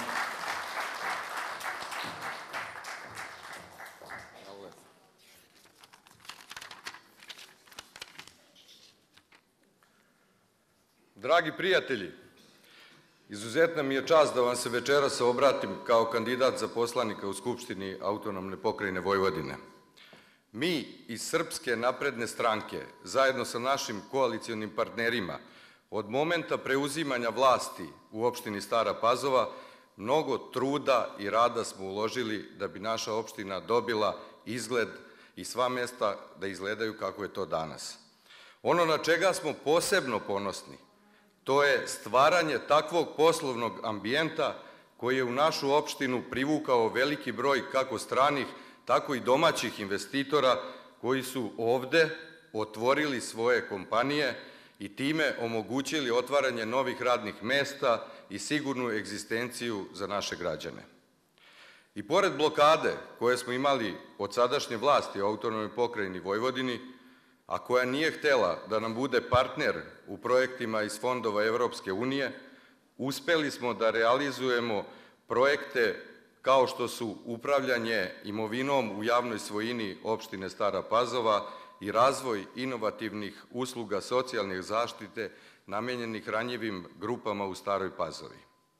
Dragi prijatelji, izuzetna mi je čast da vam se večeras obratim kao kandidat za poslanika u Skupštini Autonomne pokrajine Vojvodine. Mi iz Srpske napredne stranke, zajedno sa našim koalicionim partnerima, od momenta preuzimanja vlasti u opštini Stara Pazova, mnogo truda i rada smo uložili da bi naša opština dobila izgled i sva mesta da izgledaju kako je to danas. Ono na čega smo posebno ponosni, to je stvaranje takvog poslovnog ambijenta koji je u našu opštinu privukao veliki broj kako stranih, tako i domaćih investitora koji su ovde otvorili svoje kompanije i time omogućili otvaranje novih radnih mesta i sigurnu egzistenciju za naše građane. I pored blokade koje smo imali od sadašnje vlasti u Autonomnoj pokrajini Vojvodini, a koja nije htela da nam bude partner u projektima iz fondova Evropske unije, uspeli smo da realizujemo projekte kao što su upravljanje imovinom u javnoj svojini opštine Stara Pazova i razvoj inovativnih usluga socijalne zaštite namenjenih ranjivim grupama u Staroj Pazovi.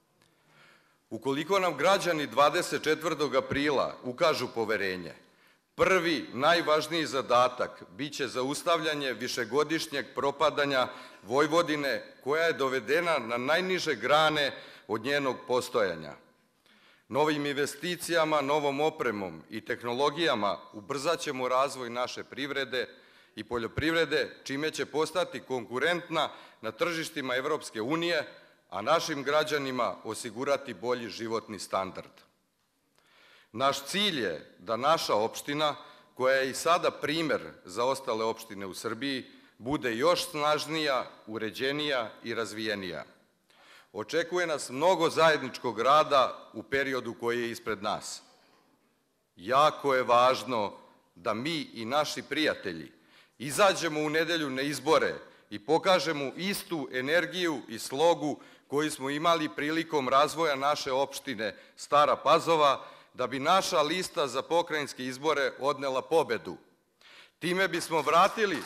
Ukoliko nam građani 24. aprila ukažu poverenje, prvi, najvažniji zadatak biće zaustavljanje višegodišnjeg propadanja Vojvodine koja je dovedena na najniže grane od njenog postojanja. Novim investicijama, novom opremom i tehnologijama ubrzat ćemo razvoj naše privrede i poljoprivrede, čime će postati konkurentna na tržištima Evropske unije, a našim građanima osigurati bolji životni standard. Naš cilj je da naša opština koja je i sada primer za ostale opštine u Srbiji, bude još snažnija, uređenija i razvijenija. Očekuje nas mnogo zajedničkog rada u periodu koji je ispred nas. Jako je važno da mi i naši prijatelji izađemo u nedelju na izbore i pokažemo istu energiju i slogu koju smo imali prilikom razvoja naše opštine Stara Pazova, da bi naša lista za pokrajinske izbore odnela pobedu. Time bismo vratili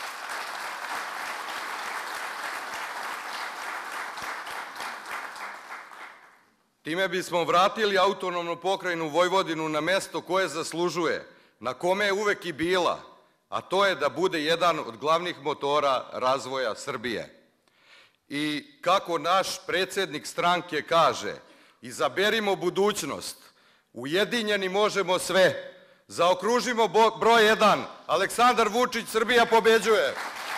autonomnu pokrajinu Vojvodinu na mesto koje zaslužuje, na kome je uvek i bila, a to je da bude jedan od glavnih motora razvoja Srbije. I kako naš predsednik stranke kaže, izaberimo budućnost, ujedinjeni možemo sve, zaokružimo broj 1, Aleksandar Vučić, Srbija pobeđuje.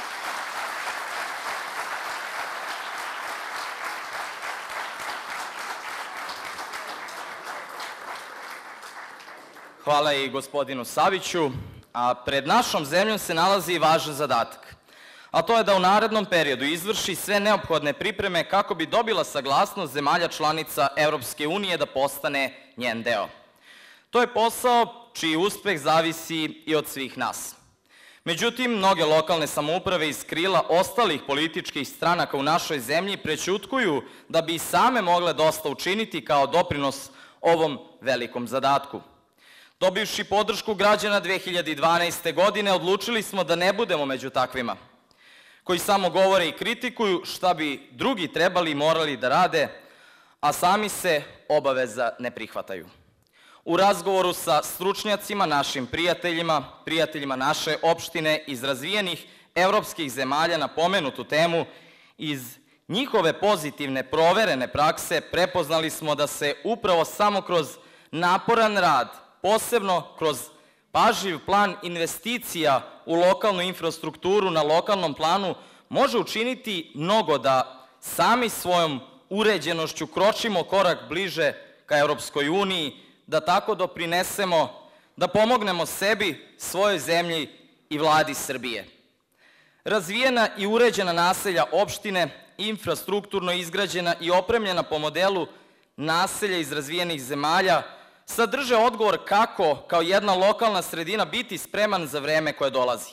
Hvala i gospodinu Saviću, a pred našom zemljom se nalazi i važan zadatak, a to je da u narednom periodu izvrši sve neophodne pripreme kako bi dobila saglasnost zemalja članica Evropske unije da postane njen deo. To je posao čiji uspeh zavisi i od svih nas. Međutim, mnoge lokalne samouprave iz krila ostalih političkih stranaka u našoj zemlji prećutkuju da bi i same mogle dosta učiniti kao doprinos ovom velikom zadatku. Dobivši podršku građana 2012. godine, odlučili smo da ne budemo među takvima, koji samo govore i kritikuju šta bi drugi trebali i morali da rade, a sami se obaveza ne prihvataju. U razgovoru sa stručnjacima, našim prijateljima naše opštine iz razvijenih evropskih zemalja na pomenutu temu, iz njihove pozitivne proverene prakse prepoznali smo da se upravo samo kroz naporan rad, posebno kroz pažljiv plan investicija u lokalnu infrastrukturu na lokalnom planu, može učiniti mnogo da sami svojom uređenošću kročimo korak bliže ka Evropskoj uniji, da tako doprinesemo, da pomognemo sebi, svojoj zemlji i vladi Srbije. Razvijena i uređena naselja opštine, infrastrukturno izgrađena i opremljena po modelu naselja iz razvijenih zemalja, sadrže odgovor kako, kao jedna lokalna sredina, biti spreman za vreme koje dolazi.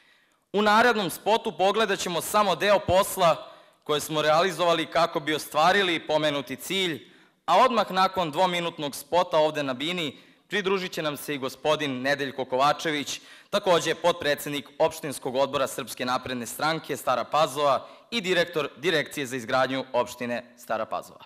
U narednom spotu pogledat ćemo samo deo posla koje smo realizovali kako bi ostvarili pomenuti cilj, a odmah nakon dvominutnog spota ovde na bini pridružit će nam se i gospodin Nedeljko Kovačević, takođe potpredsednik opštinskog odbora Srpske napredne stranke Stara Pazova i direktor Direkcije za izgradnju opštine Stara Pazova.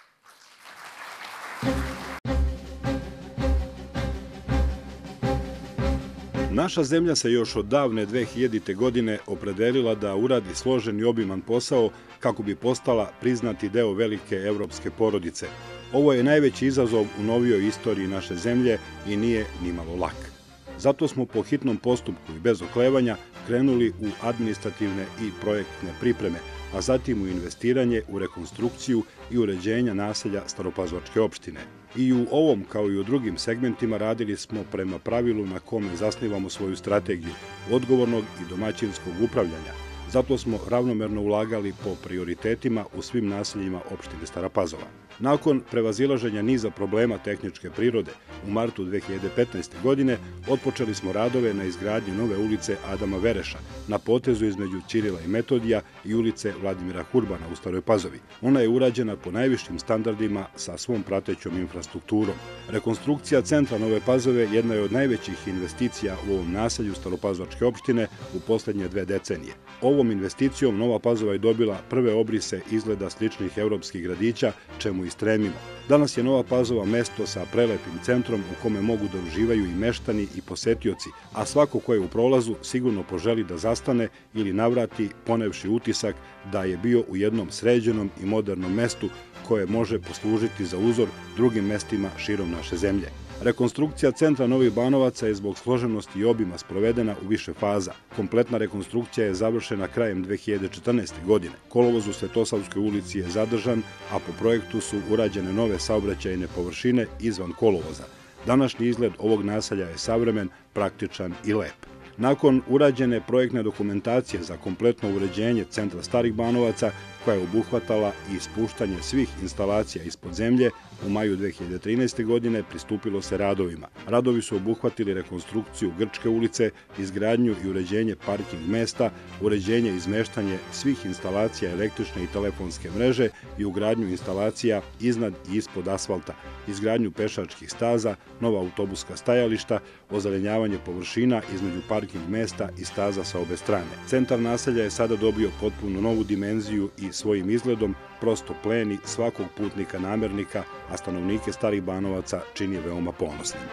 Naša zemlja se još od davne 2000. godine opredelila da uradi složen i obiman posao kako bi postala priznati deo velike evropske porodice. Ovo je najveći izazov u novijoj istoriji naše zemlje i nije nimalo lak. Zato smo po hitnom postupku i bez oklevanja krenuli u administrativne i projektne pripreme, a zatim u investiranje, u rekonstrukciju i uređenja naselja Staropazovačke opštine. I u ovom, kao i u drugim segmentima, radili smo prema pravilu na kome zasnivamo svoju strategiju odgovornog i domaćinskog upravljanja. Zato smo ravnomerno ulagali po prioritetima u svim naseljima opštine Stara Pazova. Nakon prevazilaženja niza problema tehničke prirode, u martu 2015. godine otpočeli smo radove na izgradnji nove ulice Adama Vereša, na potezu između Ćirila i Metodija i ulice Vladimira Hurbana u Staroj Pazovi. Ona je urađena po najvišim standardima sa svom pratećom infrastrukturom. Rekonstrukcija centra Nove Pazove jedna je od najvećih investicija u ovom naselju Staropazovačke opštine u poslednje 2 decenije. Ovom investicijom Nova Pazova je dobila prve obrise izgleda sličnih evropskih gradića, čemu i stremimo. Danas je Nova Pazova mesto sa prelepim centrom u kome mogu da uživaju i meštani i posetioci, a svako ko je u prolazu sigurno poželi da zastane ili navrati ponevši utisak da je bio u jednom sređenom i modernom mestu koje može poslužiti za uzor drugim mestima širom naše zemlje. Rekonstrukcija centra Novih Banovaca je zbog složenosti i obima sprovedena u više faza. Kompletna rekonstrukcija je završena krajem 2014. godine. Kolovoz u Svetosavskoj ulici je zadržan, a po projektu su urađene nove saobraćajne površine izvan kolovoza. Današnji izgled ovog naselja je savremen, praktičan i lep. Nakon urađene projektne dokumentacije za kompletno uređenje centra Starih Banovaca, koja je obuhvatala i ispuštanje svih instalacija ispod zemlje, u maju 2013. godine pristupilo se radovima. Radovi su obuhvatili rekonstrukciju Grčke ulice, izgradnju i uređenje parking mesta, uređenje i izmeštanje svih instalacija električne i telefonske mreže i ugradnju instalacija iznad i ispod asfalta, izgradnju pešačkih staza, nova autobuska stajališta, ozelenjavanje površina između parking mesta i staza sa obe strane. Centar naselja je sada dobio potpuno novu dimenziju i svojim izgledom prosto pleni svakog putnika namernika, a stanovnike Starih Banovaca čini veoma ponosnim.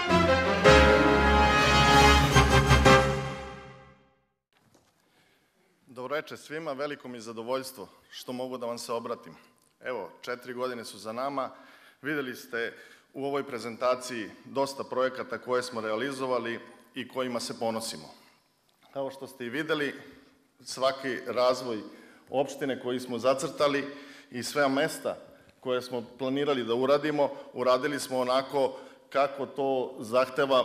Dobroveče svima, veliko mi zadovoljstvo što mogu da vam se obratim. Evo, 4 godine su za nama, videli ste u ovoj prezentaciji dosta projekata koje smo realizovali i kojima se ponosimo. Kao što ste i videli, svaki razvoj opštine koji smo zacrtali i sve mesta koje smo planirali da uradimo, uradili smo onako kako to zahteva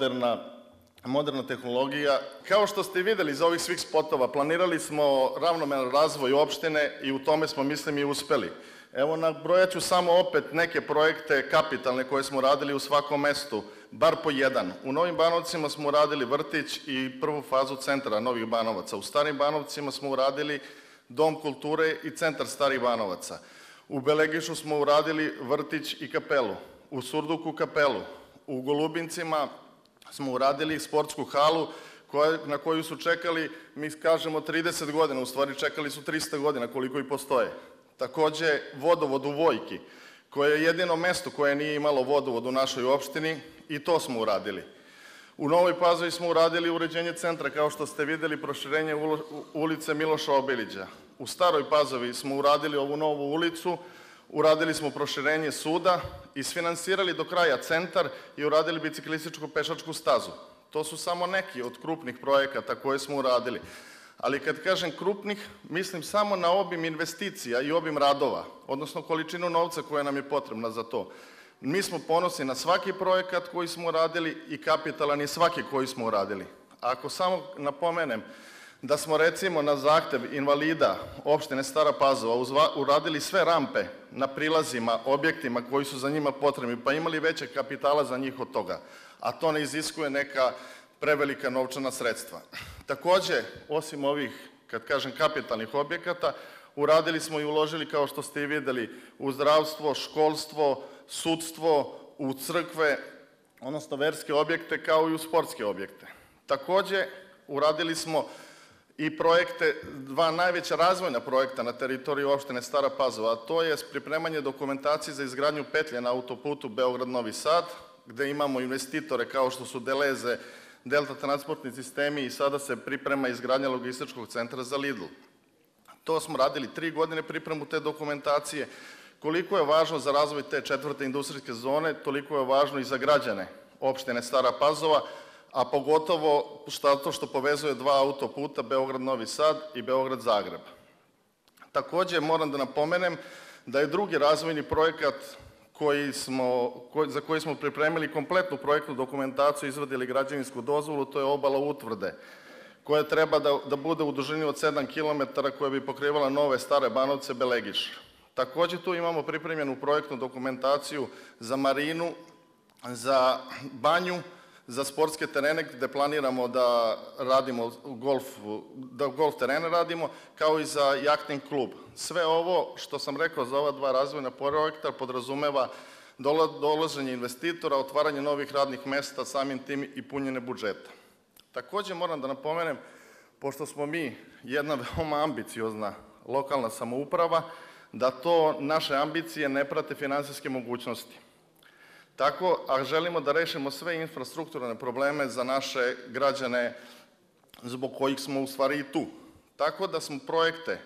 moderna tehnologija. Kao što ste videli iz ovih svih spotova, planirali smo ravnomeran razvoj opštine i u tome smo, mislim, i uspeli. Evo, nabrojat ću samo opet neke projekte kapitalne koje smo radili u svakom mestu, bar po jedan. U Novim Banovcima smo uradili vrtić i prvu fazu centra Novih Banovaca. U Starim Banovcima smo uradili Dom kulture i centar Starih Banovaca. U Belegišu smo uradili vrtić i kapelu. U Surduku kapelu. U Golubincima smo uradili sportsku halu na koju su čekali, mi kažemo 30 godina, u stvari čekali su 300 godina koliko i postoje. Takođe, vodovod u Vojki, koje je jedino mesto koje nije imalo vodovod u našoj opštini, i to smo uradili. U Novoj Pazovi smo uradili uređenje centra, kao što ste videli, proširenje ulice Miloša Obilića. U Staroj Pazovi smo uradili ovu novu ulicu, uradili smo proširenje suda, isfinansirali do kraja centar i uradili biciklističku pešačku stazu. To su samo neki od krupnih projekata koje smo uradili. Ali kad kažem krupnih, mislim samo na obim investicija i obim radova, odnosno količinu novca koja nam je potrebna za to. Mi smo ponosni na svaki projekat koji smo uradili i kapitalan je svaki koji smo uradili. Ako samo napomenem da smo recimo na zahtev invalida opštine Stara Pazova uradili sve rampe na prilazima, objektima koji su za njima potrebni, pa imali veće kapitala za njih od toga, a to ne iziskuje neka prevelika novčana sredstva. Takođe, osim ovih, kad kažem, kapitalnih objekata, uradili smo i uložili, kao što ste i videli, u zdravstvo, školstvo, sudstvo, u crkve, odnosno verske objekte, kao i u sportske objekte. Takođe, uradili smo i projekte, dva najveća razvojna projekta na teritoriji opštine Stara Pazova, a to je pripremanje dokumentacije za izgradnju petlje na autoputu Beograd-Novi Sad, gde imamo investitore kao što su Deleze, Delta transportni sistemi i sada se priprema izgradnja logističkog centra za Lidl. To smo radili 3 godine pripremu te dokumentacije. Koliko je važno za razvoj te 4. industrijske zone, toliko je važno i za građane opštine Stara Pazova, a pogotovo što povezuje 2 autoputa Beograd-Novi Sad i Beograd-Zagreb. Takođe moram da napomenem da je drugi razvojni projekat za koji smo pripremili kompletnu projektnu dokumentaciju, izvadili građevinsku dozvolu, to je obala Utvrde, koja treba da bude u dužini od 7 km, koja bi pokrivala Nove Stare Banovce, Belegiš. Takođe tu imamo pripremljenu projektnu dokumentaciju za marinu, za banju, za sportske terene gde planiramo da radimo golf terene radimo, kao i za jahtning klub. Sve ovo što sam rekao za ova 2 razvojna projekta podrazumeva dolaženje investitora, otvaranje novih radnih mesta, samim tim i punjenje budžeta. Takođe moram da napomenem, pošto smo mi jedna veoma ambiciozna lokalna samouprava, da to naše ambicije ne prate finansijske mogućnosti. Tako, a želimo da rešimo sve infrastrukturne probleme za naše građane zbog kojih smo u stvari i tu. Tako da smo projekte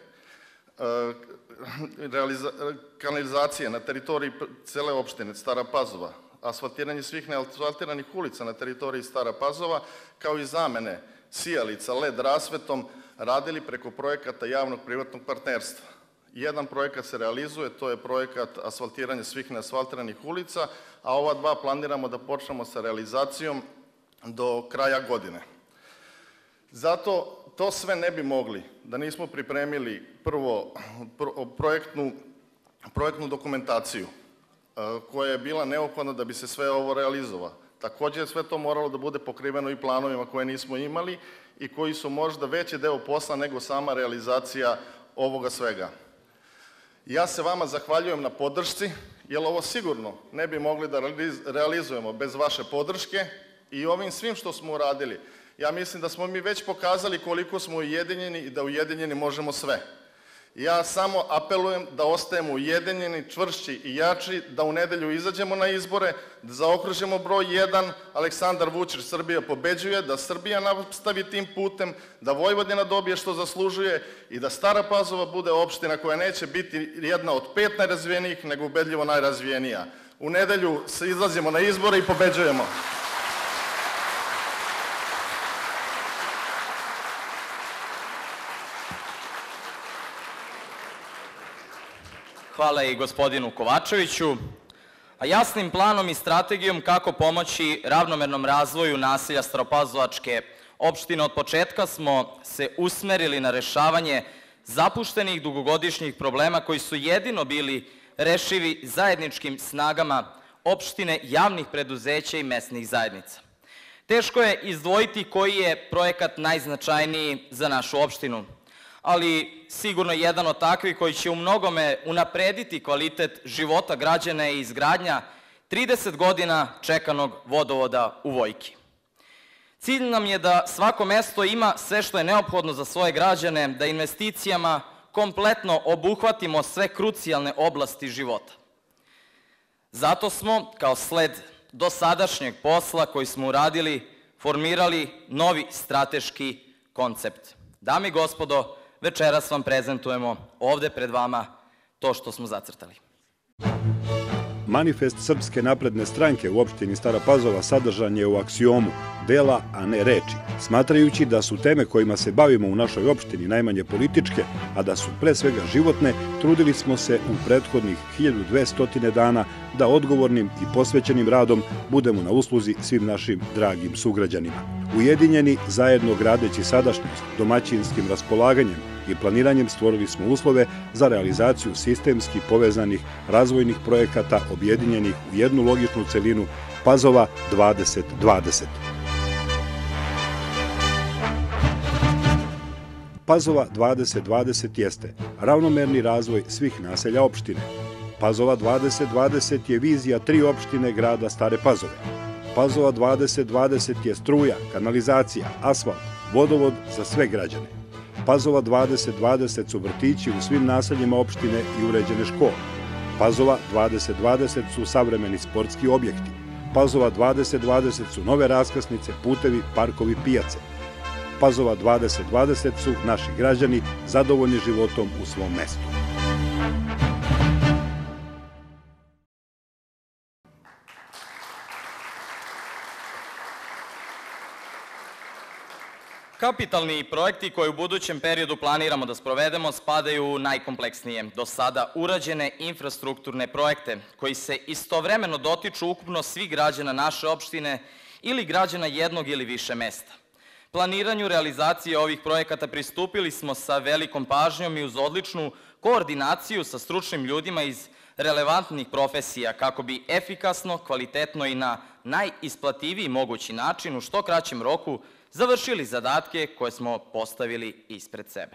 kanalizacije na teritoriji cele opštine Stara Pazova, asfaltiranje svih neasfaltiranih ulica na teritoriji Stara Pazova, kao i zamene sijalica LED rasvetom, radili preko projekata javnog privatnog partnerstva. Jedan projekat se realizuje, to je projekat asfaltiranja svih neasfaltiranih ulica, a ova dva planiramo da počnemo sa realizacijom do kraja godine. Zato to sve ne bi mogli da nismo pripremili prvo projektnu dokumentaciju koja je bila neophodna da bi se sve ovo realizovalo. Također sve to moralo da bude pokriveno i planovima koje nismo imali i koji su možda veći deo posla nego sama realizacija ovoga svega. Ja se vama zahvaljujem na podršci, jer ovo sigurno ne bi mogli da realizujemo bez vaše podrške i ovim svim što smo uradili. Ja mislim da smo mi već pokazali koliko smo ujedinjeni i da ujedinjeni možemo sve. Ja samo apelujem da ostajemo ujedinjeni, čvršći i jači, da u nedelju izađemo na izbore, da zaokružimo broj 1, Aleksandar Vučić, Srbija pobeđuje, da Srbija nastavi tim putem, da Vojvodina dobije što zaslužuje i da Stara Pazova bude opština koja neće biti jedna od 5 najrazvijenijih, nego ubedljivo najrazvijenija. U nedelju se izlazimo na izbore i pobeđujemo. Hvala i gospodinu Kovačeviću. A jasnim planom i strategijom kako pomoći ravnomernom razvoju naselja Staropazovačke opštine od početka smo se usmerili na rešavanje zapuštenih dugogodišnjih problema koji su jedino bili rešivi zajedničkim snagama opštine, javnih preduzeća i mesnih zajednica. Teško je izdvojiti koji je projekat najznačajniji za našu opštinu, ali sigurno jedan od takvih koji će u mnogome unaprediti kvalitet života građana i izgradnja 30 godina čekanog vodovoda u Vojki. Cilj nam je da svako mesto ima sve što je neophodno za svoje građane, da investicijama kompletno obuhvatimo sve krucijalne oblasti života. Zato smo, kao sled dosadašnjeg posla koji smo uradili, formirali novi strateški koncept. Dame i gospodo, večeras vam prezentujemo ovde pred vama to što smo zacrtali. Manifest Srpske napredne stranke u opštini Stara Pazova sadržan je u aksiomu dela, a ne reči, smatrajući da su teme kojima se bavimo u našoj opštini najmanje političke, a da su pre svega životne, trudili smo se u prethodnih 1200 dana da odgovornim i posvećenim radom budemo na usluzi svim našim dragim sugrađanima. Ujedinjeni, zajedno gradeći sadašnjost, domaćinskim raspolaganjem i planiranjem stvorili smo uslove za realizaciju sistemski povezanih razvojnih projekata objedinjenih u jednu logičnu celinu Pazova 2020. Pazova 2020 jeste ravnomerni razvoj svih naselja opštine. Pazova 2020 je vizija 3 opštine grada Stare Pazove. Pazova 2020 je struja, kanalizacija, asfalt, vodovod za sve građane. Pazova 2020 su vrtići u svim naseljima opštine i uređene škole. Pazova 2020 su savremeni sportski objekti. Pazova 2020 su nove raskrsnice, putevi, parkovi, pijace. Pazova 2020 su naši građani zadovoljni životom u svom mestu. Kapitalni projekti koje u budućem periodu planiramo da sprovedemo spadaju u najkompleksnije do sada urađene infrastrukturne projekte koji se istovremeno dotiču ukupno svih građana naše opštine ili građana jednog ili više mesta. Planiranju realizacije ovih projekata pristupili smo sa velikom pažnjom i uz odličnu koordinaciju sa stručnim ljudima iz relevantnih profesija kako bi efikasno, kvalitetno i na najisplativiji mogući način u što kraćem roku završili zadatke koje smo postavili ispred sebe.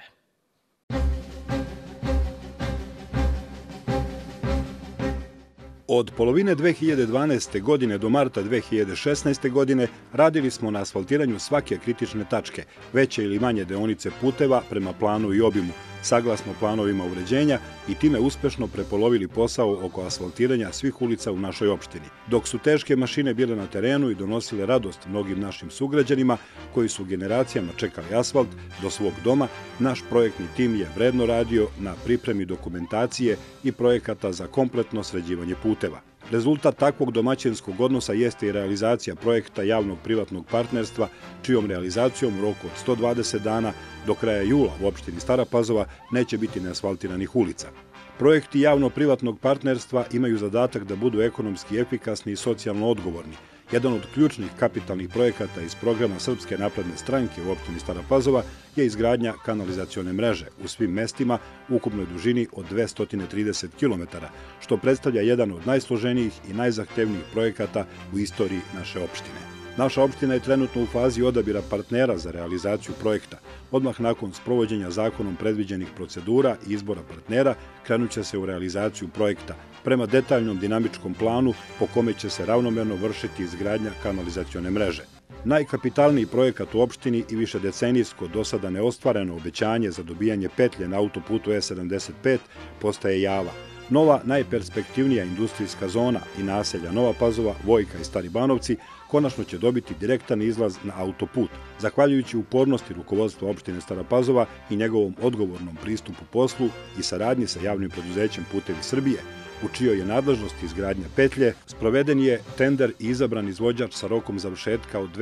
Od polovine 2012. godine do marta 2016. godine radili smo na asfaltiranju svake kritične tačke, veće ili manje deonice puteva prema planu i obimu, saglasno planovima uređenja i time uspešno prepolovili posao oko asfaltiranja svih ulica u našoj opštini. Dok su teške mašine bile na terenu i donosile radost mnogim našim sugrađanima koji su generacijama čekali asfalt do svog doma, naš projektni tim je vredno radio na pripremi dokumentacije i projekata za kompletno sređivanje puteva. Rezultat takvog domaćinskog odnosa jeste i realizacija projekta javnog-privatnog partnerstva, čijom realizacijom u roku od 120 dana do kraja jula u opštini Stara Pazova neće biti neasfaltiranih ulica. Projekti javno-privatnog partnerstva imaju zadatak da budu ekonomski efikasni i socijalno odgovorni. Jedan od ključnih kapitalnih projekata iz programa Srpske napredne stranke u opštini Stara Pazova je izgradnja kanalizacione mreže u svim mestima u ukupnoj dužini od 230 km, što predstavlja jedan od najsloženijih i najzahtevnijih projekata u istoriji naše opštine. Naša opština je trenutno u fazi odabira partnera za realizaciju projekta. Odmah nakon sprovođenja zakonom predviđenih procedura i izbora partnera krenuće se u realizaciju projekta prema detaljnom dinamičkom planu po kome će se ravnomerno vršiti izgradnja kanalizacione mreže. Najkapitalniji projekat u opštini i višedecenijsko do sada neostvareno obećanje za dobijanje petlje na autoputu E75 postaje Java. Nova, najperspektivnija industrijska zona i naselja Nova Pazova, Vojka i Stari Banovci konačno će dobiti direktan izlaz na autoput, zahvaljujući upornosti rukovodstva opštine Stara Pazova i njegovom odgovornom pristupu poslu i saradnji sa javnim preduzećem Putevi Srbije, u čijoj je nadležnosti izgradnja petlje, sproveden je tender i izabran izvođač sa rokom završetka od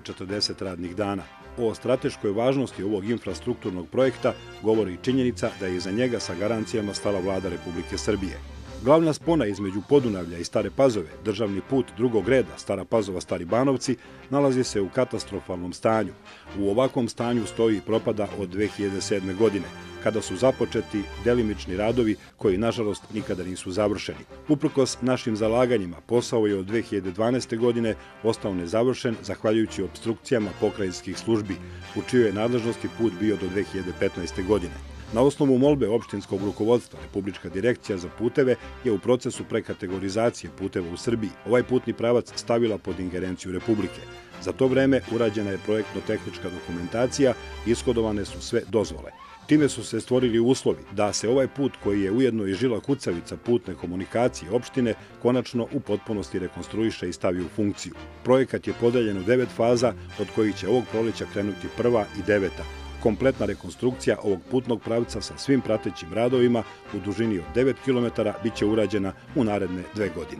240 radnih dana. O strateškoj važnosti ovog infrastrukturnog projekta govori i činjenica da je iza njega sa garancijama stala vlada Republike Srbije. Glavna spona između Podunavlja i Stare Pazove, državni put drugog reda Stara Pazova-Stari Banovci, nalazi se u katastrofalnom stanju. U ovakvom stanju stoji i propada od 2007. godine, kada su započeti delimični radovi koji, nažalost, nikada nisu završeni. Uprkos našim zalaganjima, posao je od 2012. godine ostao nezavršen zahvaljujući opstrukcijama pokrajinskih službi, u čijoj je nadležnosti put bio do 2015. godine. Na osnovu molbe opštinskog rukovodstva, Republička direkcija za puteve je u procesu prekategorizacije puteva u Srbiji ovaj putni pravac stavila pod ingerenciju Republike. Za to vreme urađena je projektno-tehnička dokumentacija i ishodovane su sve dozvole. Time su se stvorili uslovi da se ovaj put, koji je ujedno i žila kucavica putne komunikacije opštine, konačno u potpunosti rekonstruiše i stavi u funkciju. Projekat je podeljen u 9 faza, od kojih će ovog proleća krenuti prva i 9. Kompletna rekonstrukcija ovog putnog pravca sa svim pratećim radovima u dužini od 9 km biće urađena u naredne 2 godine.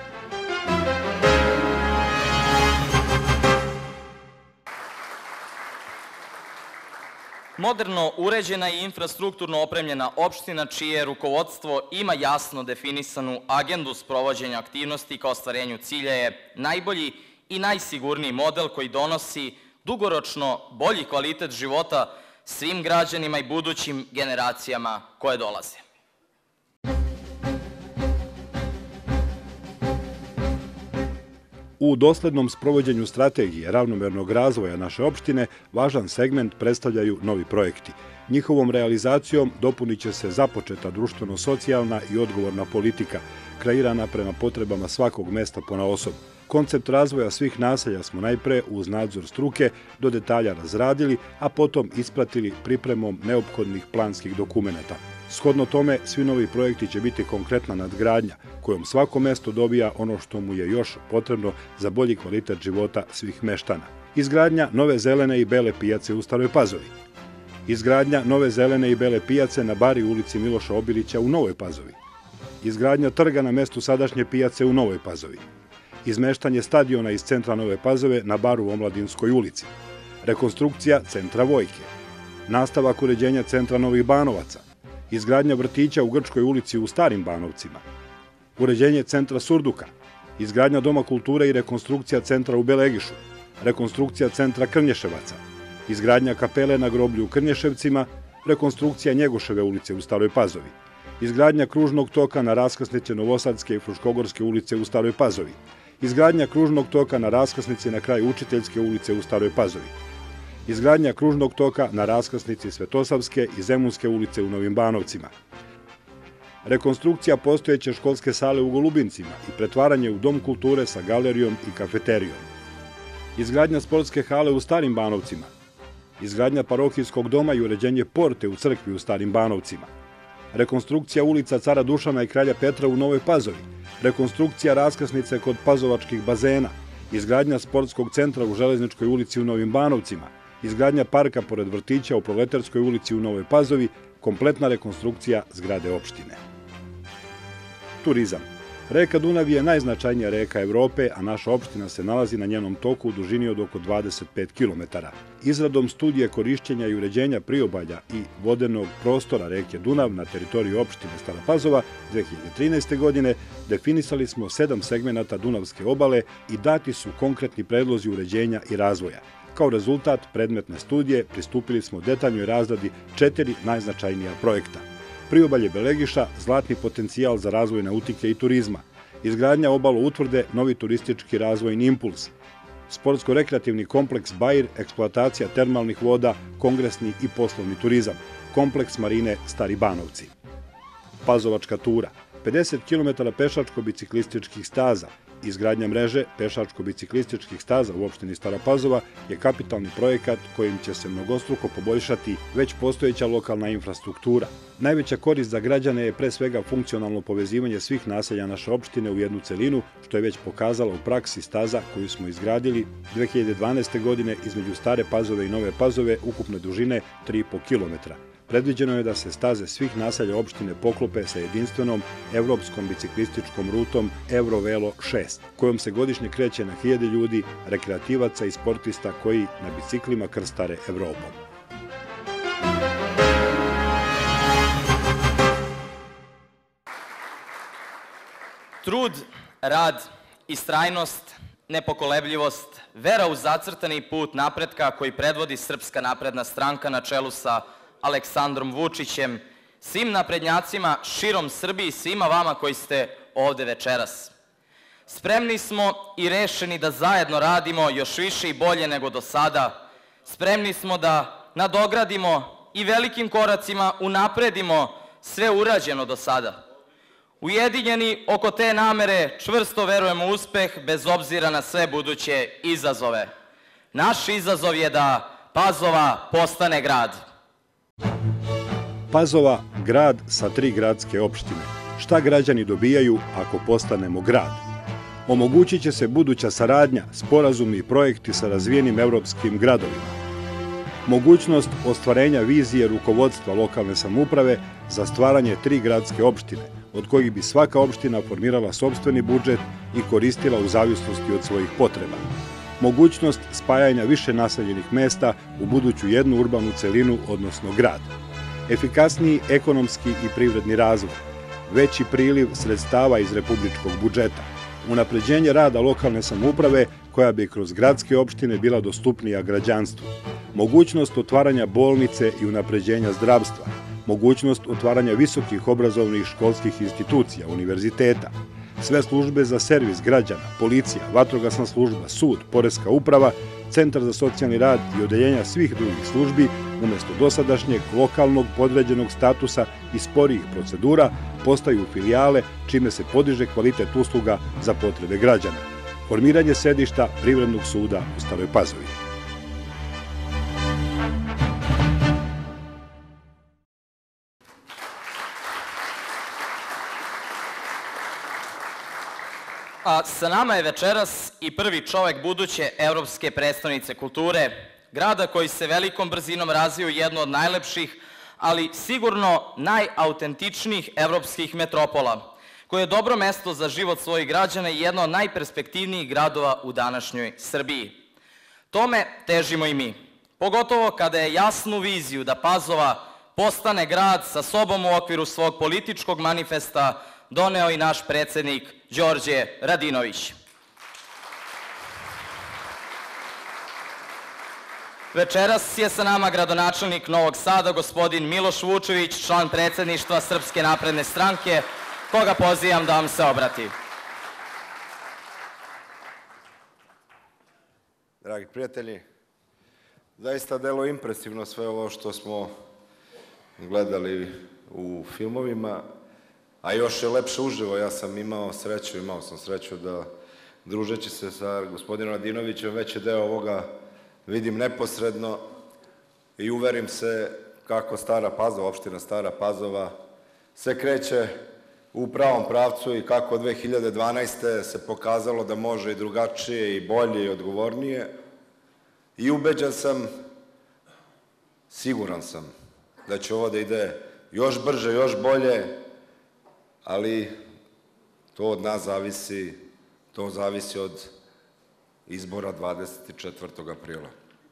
Moderno uređena i infrastrukturno opremljena opština čije rukovodstvo ima jasno definisanu agendu sprovođenja aktivnosti ka ostvarenju cilja je najbolji i najsigurniji model koji donosi dugoročno bolji kvalitet života svim građanima i budućim generacijama koje dolaze. U doslednom sprovođenju strategije ravnomernog razvoja naše opštine važan segment predstavljaju novi projekti. Njihovom realizacijom dopunit će se započeta društveno-socijalna i odgovorna politika, kreirana prema potrebama svakog mesta ponaosob. Koncept razvoja svih naselja smo najpre uz nadzor struke do detalja razradili, a potom ispratili pripremom neophodnih planskih dokumenata. Shodno tome, svi novi projekti će biti konkretna nadgradnja, kojom svako mesto dobija ono što mu je još potrebno za bolji kvalitet života svih meštana. Izgradnja nove zelene i bele pijace u Staroj Pazovi. Izgradnja nove zelene i bele pijace na Bari ulici Miloša Obilića u Novoj Pazovi. Izgradnja trga na mestu sadašnje pijace u Novoj Pazovi. Izmeštanje stadiona iz centra Nove Pazove na Baru u Omladinskoj ulici. Rekonstrukcija centra Vojke. Nastavak uređenja centra Novih Banovaca. Izgradnja vrtića u Grčkoj ulici u Starim Banovcima. Uređenje centra Surduka. Izgradnja Doma kulture i rekonstrukcija centra u Belegišu. Rekonstrukcija centra Krnješevaca. Izgradnja kapele na groblju u Krnješevcima. Rekonstrukcija Njegoševe ulice u Staroj Pazovi. Izgradnja kružnog toka na raskrsnici Novosadske i Fruškogorske ulice u Staroj Pazovi. Izgradnja kružnog toka na raskrsnici na kraju Učiteljske ulice u Staroj Pazovi. Izgradnja kružnog toka na raskrsnici Svetosavske i Zemunske ulice u Novim Banovcima. Rekonstrukcija postojeće školske sale u Golubincima i pretvaranje u Dom kulture sa galerijom i kafeterijom. Izgradnja sportske hale u Starim Banovcima. Izgradnja parohijskog doma i uređenje porte u crkvi u Starim Banovcima. Rekonstrukcija ulica Cara Dušana i Kralja Petra u Novoj Pazovi. Rekonstrukcija raskrsnice kod pazovačkih bazena. Izgradnja sportskog centra u Železničkoj ulici u Novim Banovcima. Izgradnja parka pored vrtića u Proletarskoj ulici u Novoj Pazovi. Kompletna rekonstrukcija zgrade opštine. Turizam. Reka Dunav je najznačajnija reka Evrope, a naša opština se nalazi na njenom toku u dužini od oko 25 km. Izradom studije korišćenja i uređenja priobalja i vodenog prostora reke Dunav na teritoriji opštine Stara Pazova 2013. godine definisali smo 7 segmenata Dunavske obale i dati su konkretni predlozi uređenja i razvoja. Kao rezultat predmetne studije pristupili smo detaljnoj razradi 4 najznačajnija projekta. Priobalje Belegiša, zlatni potencijal za razvoj nautike i turizma, izgradnja obalo utvrde, novi turistički razvojni impuls, sportsko-rekreativni kompleks Bair, eksploatacija termalnih voda, kongresni i poslovni turizam, kompleks marine Stari Banovci. Pazovačka tura, 50 km pešačko-biciklističkih staza. Izgradnja mreže pešačko-biciklističkih staza u opštini Stara Pazova je kapitalni projekat kojim će se mnogostruko poboljšati već postojeća lokalna infrastruktura. Najveća korist za građane je pre svega funkcionalno povezivanje svih naselja naše opštine u jednu celinu, što je već pokazala u praksi staza koju smo izgradili 2012. godine između Stare Pazove i Nove Pazove ukupne dužine 3,5 km. Predviđeno je da se staze svih naselja opštine poklope sa jedinstvenom evropskom biciklističkom rutom Eurovelo 6, kojom se godišnje kreće na 1000 ljudi, rekreativaca i sportista koji na biciklima krstare Evropom. Trud, rad, istrajnost, nepokolebljivost, vera u zacrtani put napretka koji predvodi Srpska napredna stranka na čelu sa Aleksandrom Vučićem, svim naprednjacima širom Srbiji i svima vama koji ste ovde večeras. Spremni smo i rešeni da zajedno radimo još više i bolje nego do sada. Spremni smo da nadogradimo i velikim koracima unapredimo sve urađeno do sada. Ujedinjeni oko te namere čvrsto verujemo u uspeh bez obzira na sve buduće izazove. Naš izazov je da Pazova postane grad. Pazova, grad sa 3 gradske opštine. Šta građani dobijaju ako postanemo grad? Omogućit će se buduća saradnja, sporazumi i projekti sa razvijenim evropskim gradovima. Mogućnost ostvarenja vizije rukovodstva lokalne samouprave za stvaranje 3 gradske opštine, od kojih bi svaka opština formirala sopstveni budžet i koristila u zavisnosti od svojih potreba. Mogućnost spajanja više naseljenih mesta u buduću jednu urbanu celinu, odnosno grad. Efikasniji ekonomski i privredni razvoj, veći priliv sredstava iz republičkog budžeta, unapređenje rada lokalne samouprave koja bi kroz gradske opštine bila dostupnija građanstvu, mogućnost otvaranja bolnice i unapređenja zdravstva, mogućnost otvaranja visokih obrazovnih školskih institucija, univerziteta, sve službe za servis građana, policija, vatrogasna služba, sud, poreska uprava, centar za socijalni rad i odeljenja svih drugih službi, umesto dosadašnjeg lokalnog podređenog statusa i sporijih procedura, postaju filijale, čime se podiže kvalitet usluga za potrebe građana. Formiranje sedišta Privrednog suda u Staroj Pazovi. A sa nama je večeras i prvi čovek buduće Evropske prestonice kulture, grada koji se velikom brzinom razvija u jednu od najlepših, ali sigurno najautentičnijih evropskih metropola, koje je dobro mesto za život svojih građana i jedno od najperspektivnijih gradova u današnjoj Srbiji. Tome težimo i mi, pogotovo kada je jasnu viziju da Pazova postane grad sa sobom u okviru svog političkog manifesta doneo i naš predsednik Đorđe Radinović. Večeras je sa nama gradonačelnik Novog Sada, gospodin Miloš Vučević, član predsedništva Srpske napredne stranke, koga pozivam da vam se obrati. Dragi prijatelji, zaista delo impresivno sve ovo što smo gledali u filmovima, a još je lepše uživo. Ja sam imao sam sreću da družeći se sa gospodinom Radinovićem veći deo ovoga vidim neposredno i uverim se kako Stara Pazova, opština Stara Pazova, se kreće u pravom pravcu i kako 2012. se pokazalo da može i drugačije i bolje i odgovornije. I ubeđen sam, siguran sam da će ovo da ide još brže, još bolje, ali to od nas zavisi, to zavisi od izbora 24. aprila.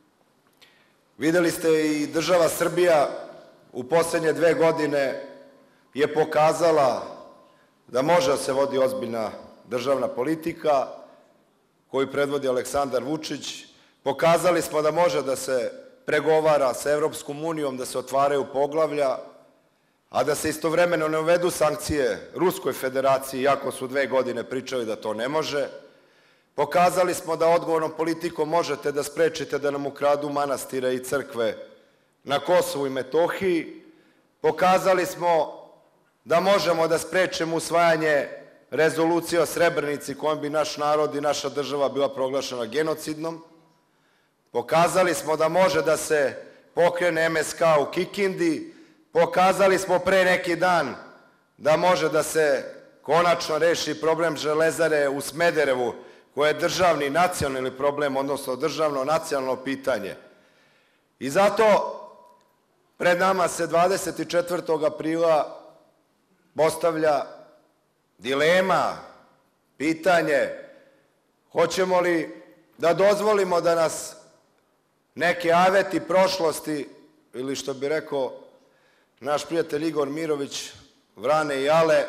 Videli ste i država Srbija u poslednje 2 godine je pokazala da može da se vodi ozbiljna državna politika koju predvodi Aleksandar Vučić. Pokazali smo da može da se pregovara sa Evropskom unijom, da se otvaraju poglavlja, a da se istovremeno ne uvedu sankcije Ruskoj federaciji, iako su 2 godine pričali da to ne može. Pokazali smo da odgovornom politikom možete da sprečite da nam ukradu manastire i crkve na Kosovu i Metohiji. Pokazali smo da možemo da sprečimo usvajanje rezolucije o Srebrenici kojom bi naš narod i naša država bila proglašena genocidnom. Pokazali smo da može da se pokrene MSK u Kikindi. Pokazali smo pre neki dan da može da se konačno reši problem Železare u Smederevu, koje je državni nacionalni problem, odnosno državno nacionalno pitanje. I zato pred nama se 24. aprila postavlja dilema, pitanje, hoćemo li da dozvolimo da nas neke aveti prošlosti, ili što bi rekao naš prijatelj Igor Mirović, vrane i ale,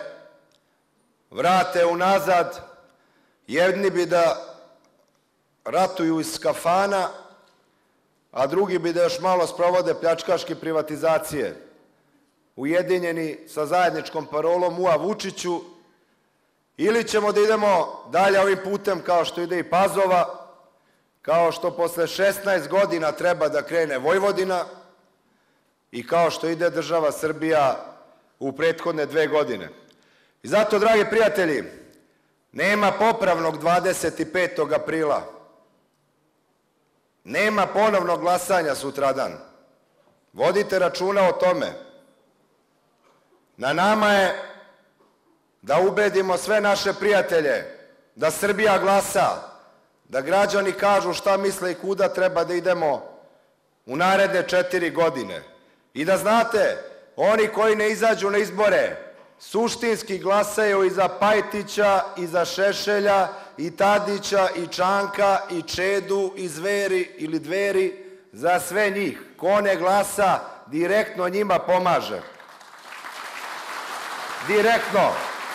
vrate unazad. Jedni bi da ratuju iz kafana, a drugi bi da još malo sprovode pljačkaške privatizacije, ujedinjeni sa zajedničkom parolom "Ua Vučiću", ili ćemo da idemo dalje ovim putem kao što ide i Pazova, kao što posle 16 godina treba da krene Vojvodina i kao što ide država Srbija u prethodne 2 godine. I zato, dragi prijatelji, nema popravnog 25. aprila. Nema ponovnog glasanja sutradan. Vodite računa o tome. Na nama je da ubedimo sve naše prijatelje da Srbija glasa, da građani kažu šta misle i kuda treba da idemo u naredne 4 godine. I da znate, oni koji ne izađu na izbore suštinski glasaju i za Pajtića, i za Šešelja, i Tadića, i Čanka, i Čedu, i Zveri ili Dveri, za sve njih. Ko ne glasa, direktno njima pomaže. Direktno.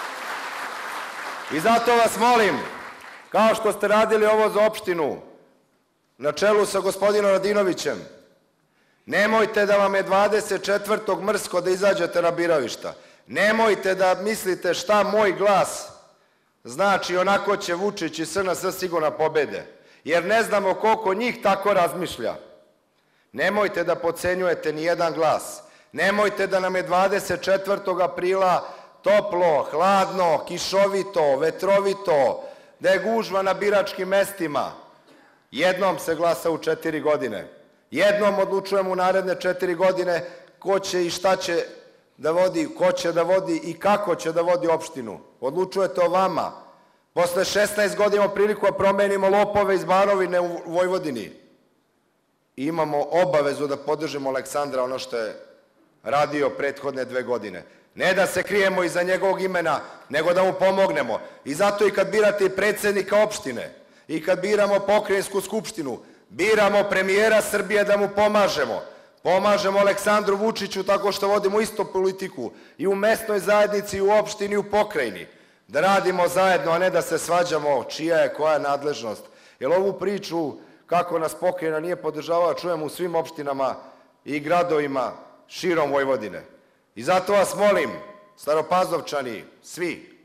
I zato vas molim, kao što ste radili ovo za opštinu, na čelu sa gospodinom Radinovićem, nemojte da vam je 24. mrsko da izađete na birališta. Nemojte da mislite šta moj glas znači, onako će Vučić i SNS sigurno pobede, jer ne znamo koliko njih tako razmišlja. Nemojte da podcenjujete ni jedan glas. Nemojte da nam je 24. aprila toplo, hladno, kišovito, vetrovito, da je gužva na biračkim mestima. Jednom se glasa u 4 godine. Jednom odlučujemo u naredne 4 godine ko će i šta će da vodi, ko će da vodi i kako će da vodi opštinu. Odlučujete o vama. Posle 16 godina imamo priliku da promenimo lopove iz Banovine u Vojvodini. I imamo obavezu da podržimo Aleksandra, ono što je radio prethodne 2 godine. Ne da se krijemo iza njegovog imena, nego da mu pomognemo. I zato i kad birate i predsjednika opštine, i kad biramo pokrajinsku skupštinu, biramo premijera Srbije da mu pomažemo. Pomažemo Aleksandru Vučiću tako što vodimo isto politiku i u mesnoj zajednici, i u opštini, i u pokrajini. Da radimo zajedno, a ne da se svađamo čija je koja nadležnost. Jer ovu priču, kako nas pokrajina nije podržavala, čujemo u svim opštinama i gradovima širom Vojvodine. I zato vas molim, Staropazovčani, svi,